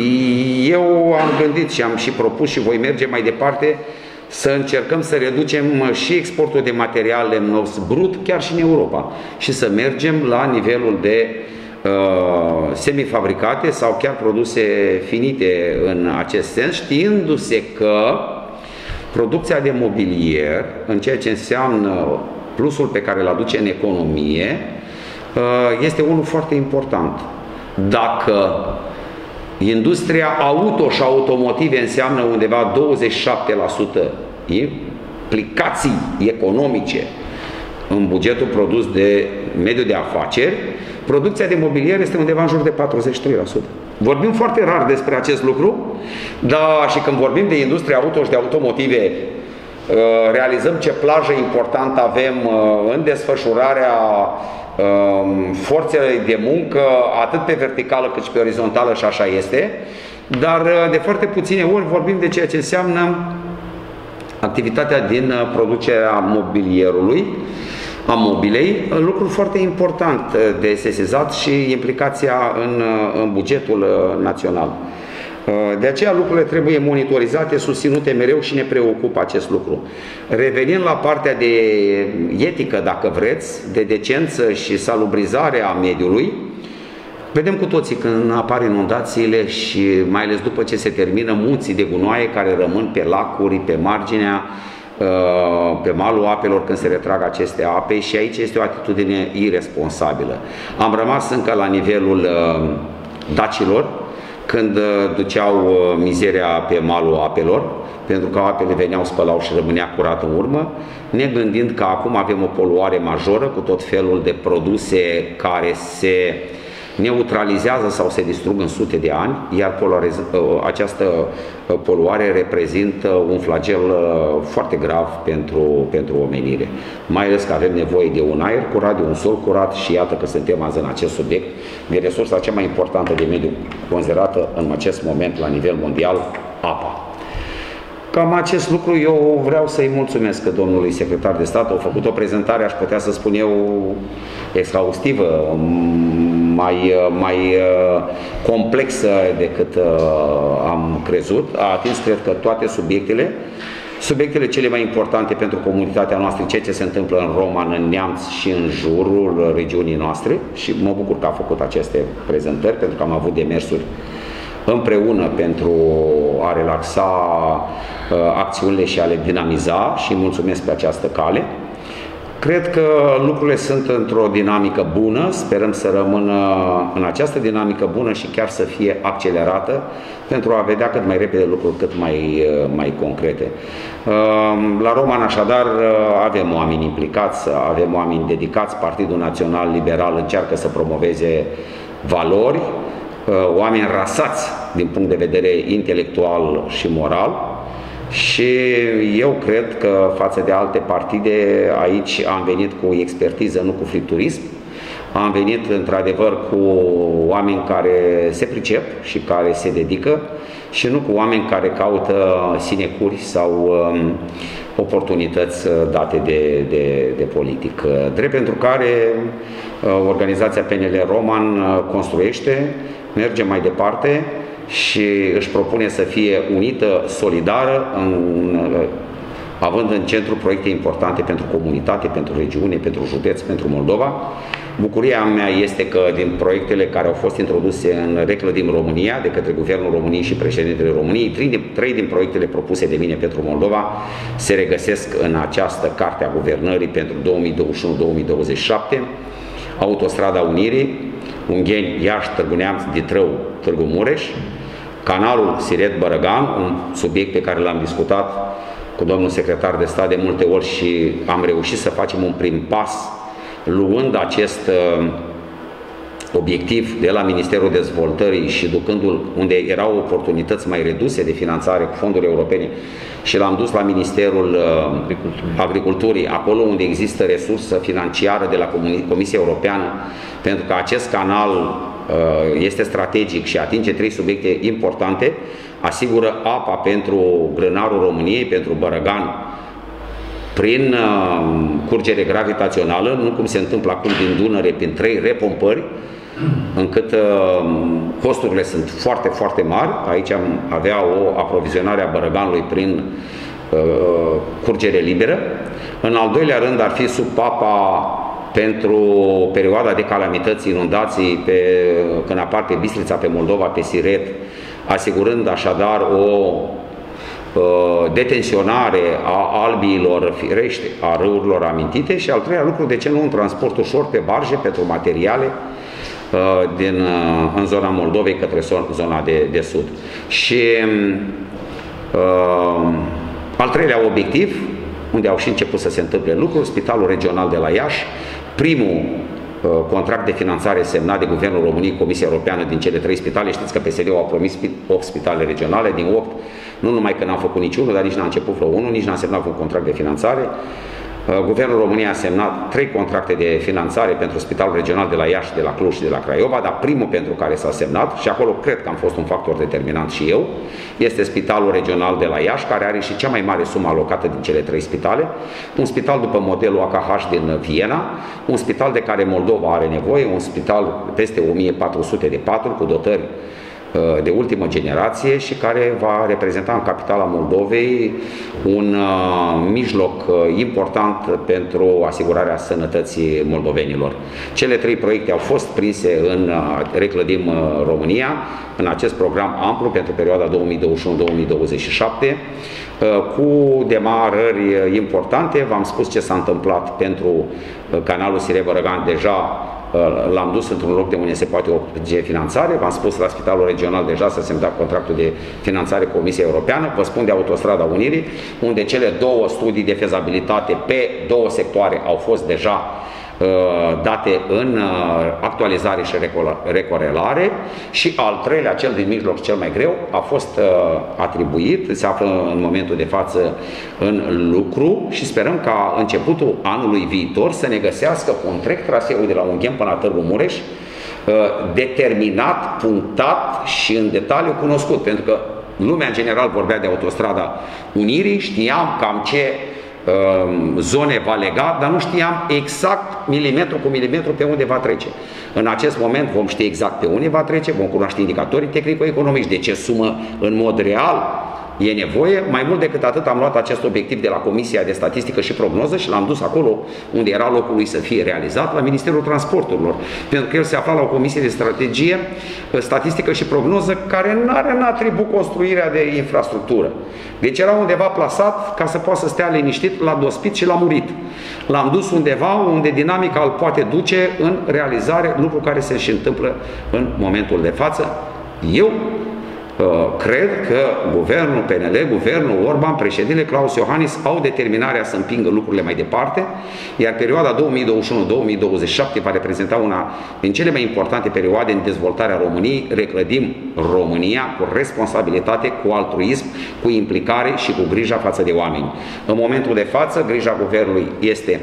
Eu am gândit și am și propus și voi merge mai departe să încercăm să reducem și exportul de material lemnos brut chiar și în Europa și să mergem la nivelul de uh, semifabricate sau chiar produse finite în acest sens, știindu-se că producția de mobilier, în ceea ce înseamnă plusul pe care îl aduce în economie, este unul foarte important. Dacă industria auto și automotive înseamnă undeva douăzeci și șapte la sută implicații economice în bugetul produs de mediul de afaceri, producția de mobilier este undeva în jur de patruzeci și trei la sută. Vorbim foarte rar despre acest lucru, dar și când vorbim de industria auto și de automotive, realizăm ce plajă importantă avem în desfășurarea forțele de muncă, atât pe verticală cât și pe orizontală, și așa este, dar de foarte puține ori vorbim de ceea ce înseamnă activitatea din producerea mobilierului, a mobilei, lucru foarte important de sesizat și implicația în, în bugetul național. De aceea lucrurile trebuie monitorizate, susținute mereu și ne preocupă acest lucru. Revenind la partea de etică, dacă vreți, de decență și salubrizarea mediului, vedem cu toții când apar inundațiile și mai ales după ce se termină munții de gunoaie care rămân pe lacuri, pe marginea, pe malul apelor când se retrag aceste ape, și aici este o atitudine irresponsabilă. Am rămas încă la nivelul dacilor, când duceau mizeria pe malul apelor, pentru că apele veneau, spălau și rămânea curat în urmă, ne gândind că acum avem o poluare majoră cu tot felul de produse care se neutralizează sau se distrug în sute de ani, iar această poluare reprezintă un flagel foarte grav pentru, pentru omenire. Mai ales că avem nevoie de un aer curat, de un sol curat, și iată că suntem azi în acest subiect, de resursa cea mai importantă de mediu considerată în acest moment la nivel mondial, apa. Cam acest lucru eu vreau să-i mulțumesc domnului secretar de stat. Au făcut o prezentare, aș putea să spun eu, exhaustivă, mai, mai complexă decât am crezut. A atins, cred că, toate subiectele. Subiectele cele mai importante pentru comunitatea noastră, ceea ce se întâmplă în Roman, în Neamț și în jurul regiunii noastre, și mă bucur că a făcut aceste prezentări, pentru că am avut demersuri împreună pentru a relaxa uh, acțiunile și a le dinamiza, și mulțumesc pe această cale. Cred că lucrurile sunt într-o dinamică bună, sperăm să rămână în această dinamică bună și chiar să fie accelerată pentru a vedea cât mai repede lucruri cât mai, mai concrete. La Roman, așadar, avem oameni implicați, avem oameni dedicați, Partidul Național Liberal încearcă să promoveze valori, oameni rasați din punct de vedere intelectual și moral, și eu cred că față de alte partide aici am venit cu expertiză, nu cu fripturism. Am venit într-adevăr cu oameni care se pricep și care se dedică, și nu cu oameni care caută sinecuri sau um, oportunități date de, de, de politic. Drept pentru care organizația P N L Roman construiește, merge mai departe și își propune să fie unită, solidară, în, având în centru proiecte importante pentru comunitate, pentru regiune, pentru județ, pentru Moldova. Bucuria mea este că din proiectele care au fost introduse în Reclădim România de către Guvernul României și Președintele României, trei din, trei din proiectele propuse de mine pentru Moldova se regăsesc în această carte a guvernării pentru două mii douăzeci și unu două mii douăzeci și șapte. Autostrada Unirii, Ungheni, Iași, Târgu Neamț, Ditrău, Târgu Mureș, canalul Siret-Bărăgan, un subiect pe care l-am discutat cu domnul secretar de stat de multe ori și am reușit să facem un prim pas luând acest uh, obiectiv de la Ministerul Dezvoltării și ducându-l unde erau oportunități mai reduse de finanțare cu fonduri europene, și l-am dus la Ministerul uh, Agriculturii. Agriculturii, acolo unde există resursă financiară de la Comisia Europeană, pentru că acest canal uh, este strategic și atinge trei subiecte importante: asigură apa pentru grânarul României, pentru Bărăgan, prin uh, curgere gravitațională, nu cum se întâmplă acum din Dunăre, prin trei repompări, încât uh, costurile sunt foarte, foarte mari. Aici am avea o aprovizionare a Bărăganului prin uh, curgere liberă. În al doilea rând ar fi sub apa pentru perioada de calamități, inundații, pe, când apar pe Bistrița, pe Moldova, pe Siret, asigurând așadar o detenționare a albiilor firești, a râurilor amintite. Și al treilea lucru, de ce nu, un transport ușor pe barge pentru materiale din, în zona Moldovei către zona de, de sud. Și uh, al treilea obiectiv, unde au și început să se întâmple lucruri, Spitalul Regional de la Iași, primul uh, contract de finanțare semnat de Guvernul României, Comisia Europeană, din cele trei spitale. Știți că P S D-ul a promis opt spitale regionale, din opt nu numai că n-am făcut niciunul, dar nici n-a început vreo unul, nici n-a semnat un contract de finanțare. Guvernul României a semnat trei contracte de finanțare pentru Spitalul Regional de la Iași, de la Cluj și de la Craiova, dar primul pentru care s-a semnat, și acolo cred că am fost un factor determinant și eu, este Spitalul Regional de la Iași, care are și cea mai mare sumă alocată din cele trei spitale, un spital după modelul A K H din Viena, un spital de care Moldova are nevoie, un spital peste o mie patru sute de paturi, cu dotări de ultimă generație și care va reprezenta în capitala Moldovei un mijloc important pentru asigurarea sănătății moldovenilor. Cele trei proiecte au fost prinse în Reclădim România, în acest program amplu pentru perioada două mii douăzeci și unu două mii douăzeci și șapte, cu demarări importante. V-am spus ce s-a întâmplat pentru canalul Siret-Bărăgan, deja l-am dus într-un loc de unde se poate obține finanțare. V-am spus la Spitalul Regional deja să semnat contractul de finanțare cu Comisia Europeană. Vă spun de Autostrada Unirii, unde cele două studii de fezabilitate pe două sectoare au fost deja date în actualizare și recorelare, și al treilea, cel din mijloc, cel mai greu, a fost atribuit, se află în momentul de față în lucru și sperăm ca începutul anului viitor să ne găsească cu întreg traseul de la Ungheni până la Târgu Mureș determinat, punctat și în detaliu cunoscut, pentru că lumea în general vorbea de Autostrada Unirii, știam cam ce zone va lega, dar nu știam exact milimetru cu milimetru pe unde va trece. În acest moment vom ști exact pe unde va trece, vom cunoaște indicatorii tehnico-economici, de ce sumă în mod real e nevoie. Mai mult decât atât, am luat acest obiectiv de la Comisia de Statistică și Prognoză și l-am dus acolo unde era locul lui să fie realizat, la Ministerul Transporturilor, pentru că el se afla la o Comisie de Strategie, Statistică și Prognoză, care nu are în atribut construirea de infrastructură. Deci era undeva plasat ca să poată să stea liniștit la dospit și la murit. L-am dus undeva unde dinamica îl poate duce în realizare, lucru care se și întâmplă în momentul de față. Eu cred că guvernul P N L, guvernul Orban, președintele Klaus Iohannis au determinarea să împingă lucrurile mai departe, iar perioada două mii douăzeci și unu două mii douăzeci și șapte va reprezenta una din cele mai importante perioade în dezvoltarea României. Reclădim România cu responsabilitate, cu altruism, cu implicare și cu grija față de oameni. În momentul de față, grija guvernului este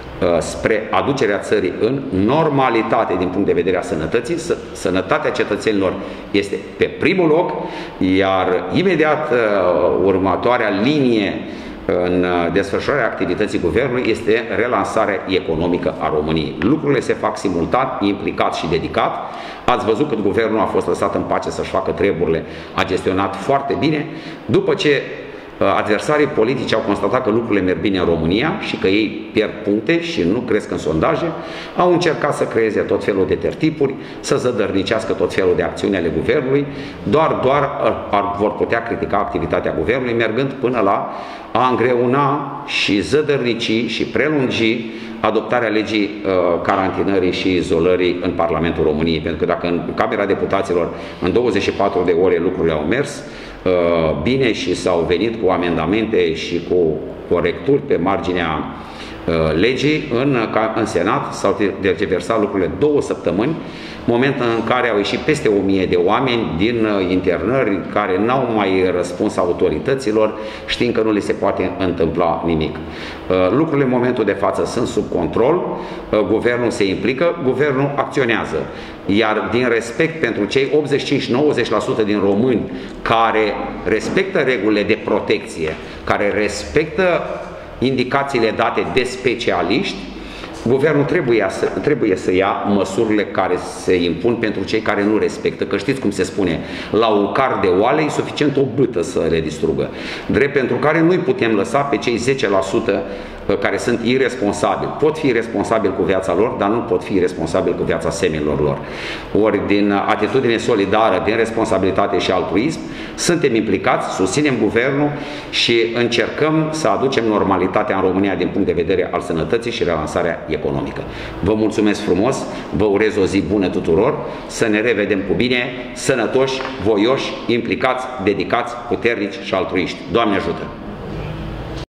spre aducerea țării în normalitate din punct de vedere a sănătății. Sănătatea cetățenilor este pe primul loc, iar imediat următoarea linie în desfășurarea activității guvernului este relansarea economică a României. Lucrurile se fac simultan, implicat și dedicat. Ați văzut cât guvernul a fost lăsat în pace să-și facă treburile, a gestionat foarte bine. După ce adversarii politici au constatat că lucrurile merg bine în România și că ei pierd puncte și nu cresc în sondaje, au încercat să creeze tot felul de tertipuri, să zădărnicească tot felul de acțiuni ale guvernului, doar, doar ar, vor putea critica activitatea guvernului, mergând până la a îngreuna și zădărnici și prelungi adoptarea legii uh, carantinării și izolării în Parlamentul României. Pentru că dacă în Camera Deputaților în douăzeci și patru de ore lucrurile au mers uh, bine și s-au venit cu amendamente și cu corecturi pe marginea uh, legii, în, în Senat s-au tergiversat lucrurile două săptămâni, moment în care au ieșit peste o mie de oameni din internări care n-au mai răspuns autorităților, știind că nu le se poate întâmpla nimic. Lucrurile în momentul de față sunt sub control, guvernul se implică, guvernul acționează. Iar din respect pentru cei optzeci și cinci nouăzeci la sută din români care respectă regulile de protecție, care respectă indicațiile date de specialiști, guvernul trebuie să, trebuie să ia măsurile care se impun pentru cei care nu respectă. Că știți cum se spune, la un car de oale e suficient o bâtă să le distrugă. Drept pentru care nu-i putem lăsa pe cei zece la sută care sunt irresponsabili. Pot fi responsabili cu viața lor, dar nu pot fi responsabili cu viața semenilor lor. Ori din atitudine solidară, din responsabilitate și altruism, suntem implicați, susținem guvernul și încercăm să aducem normalitatea în România din punct de vedere al sănătății și relansarea economică. Vă mulțumesc frumos, vă urez o zi bună tuturor, să ne revedem cu bine, sănătoși, voioși, implicați, dedicați, puternici și altruiști. Doamne ajută!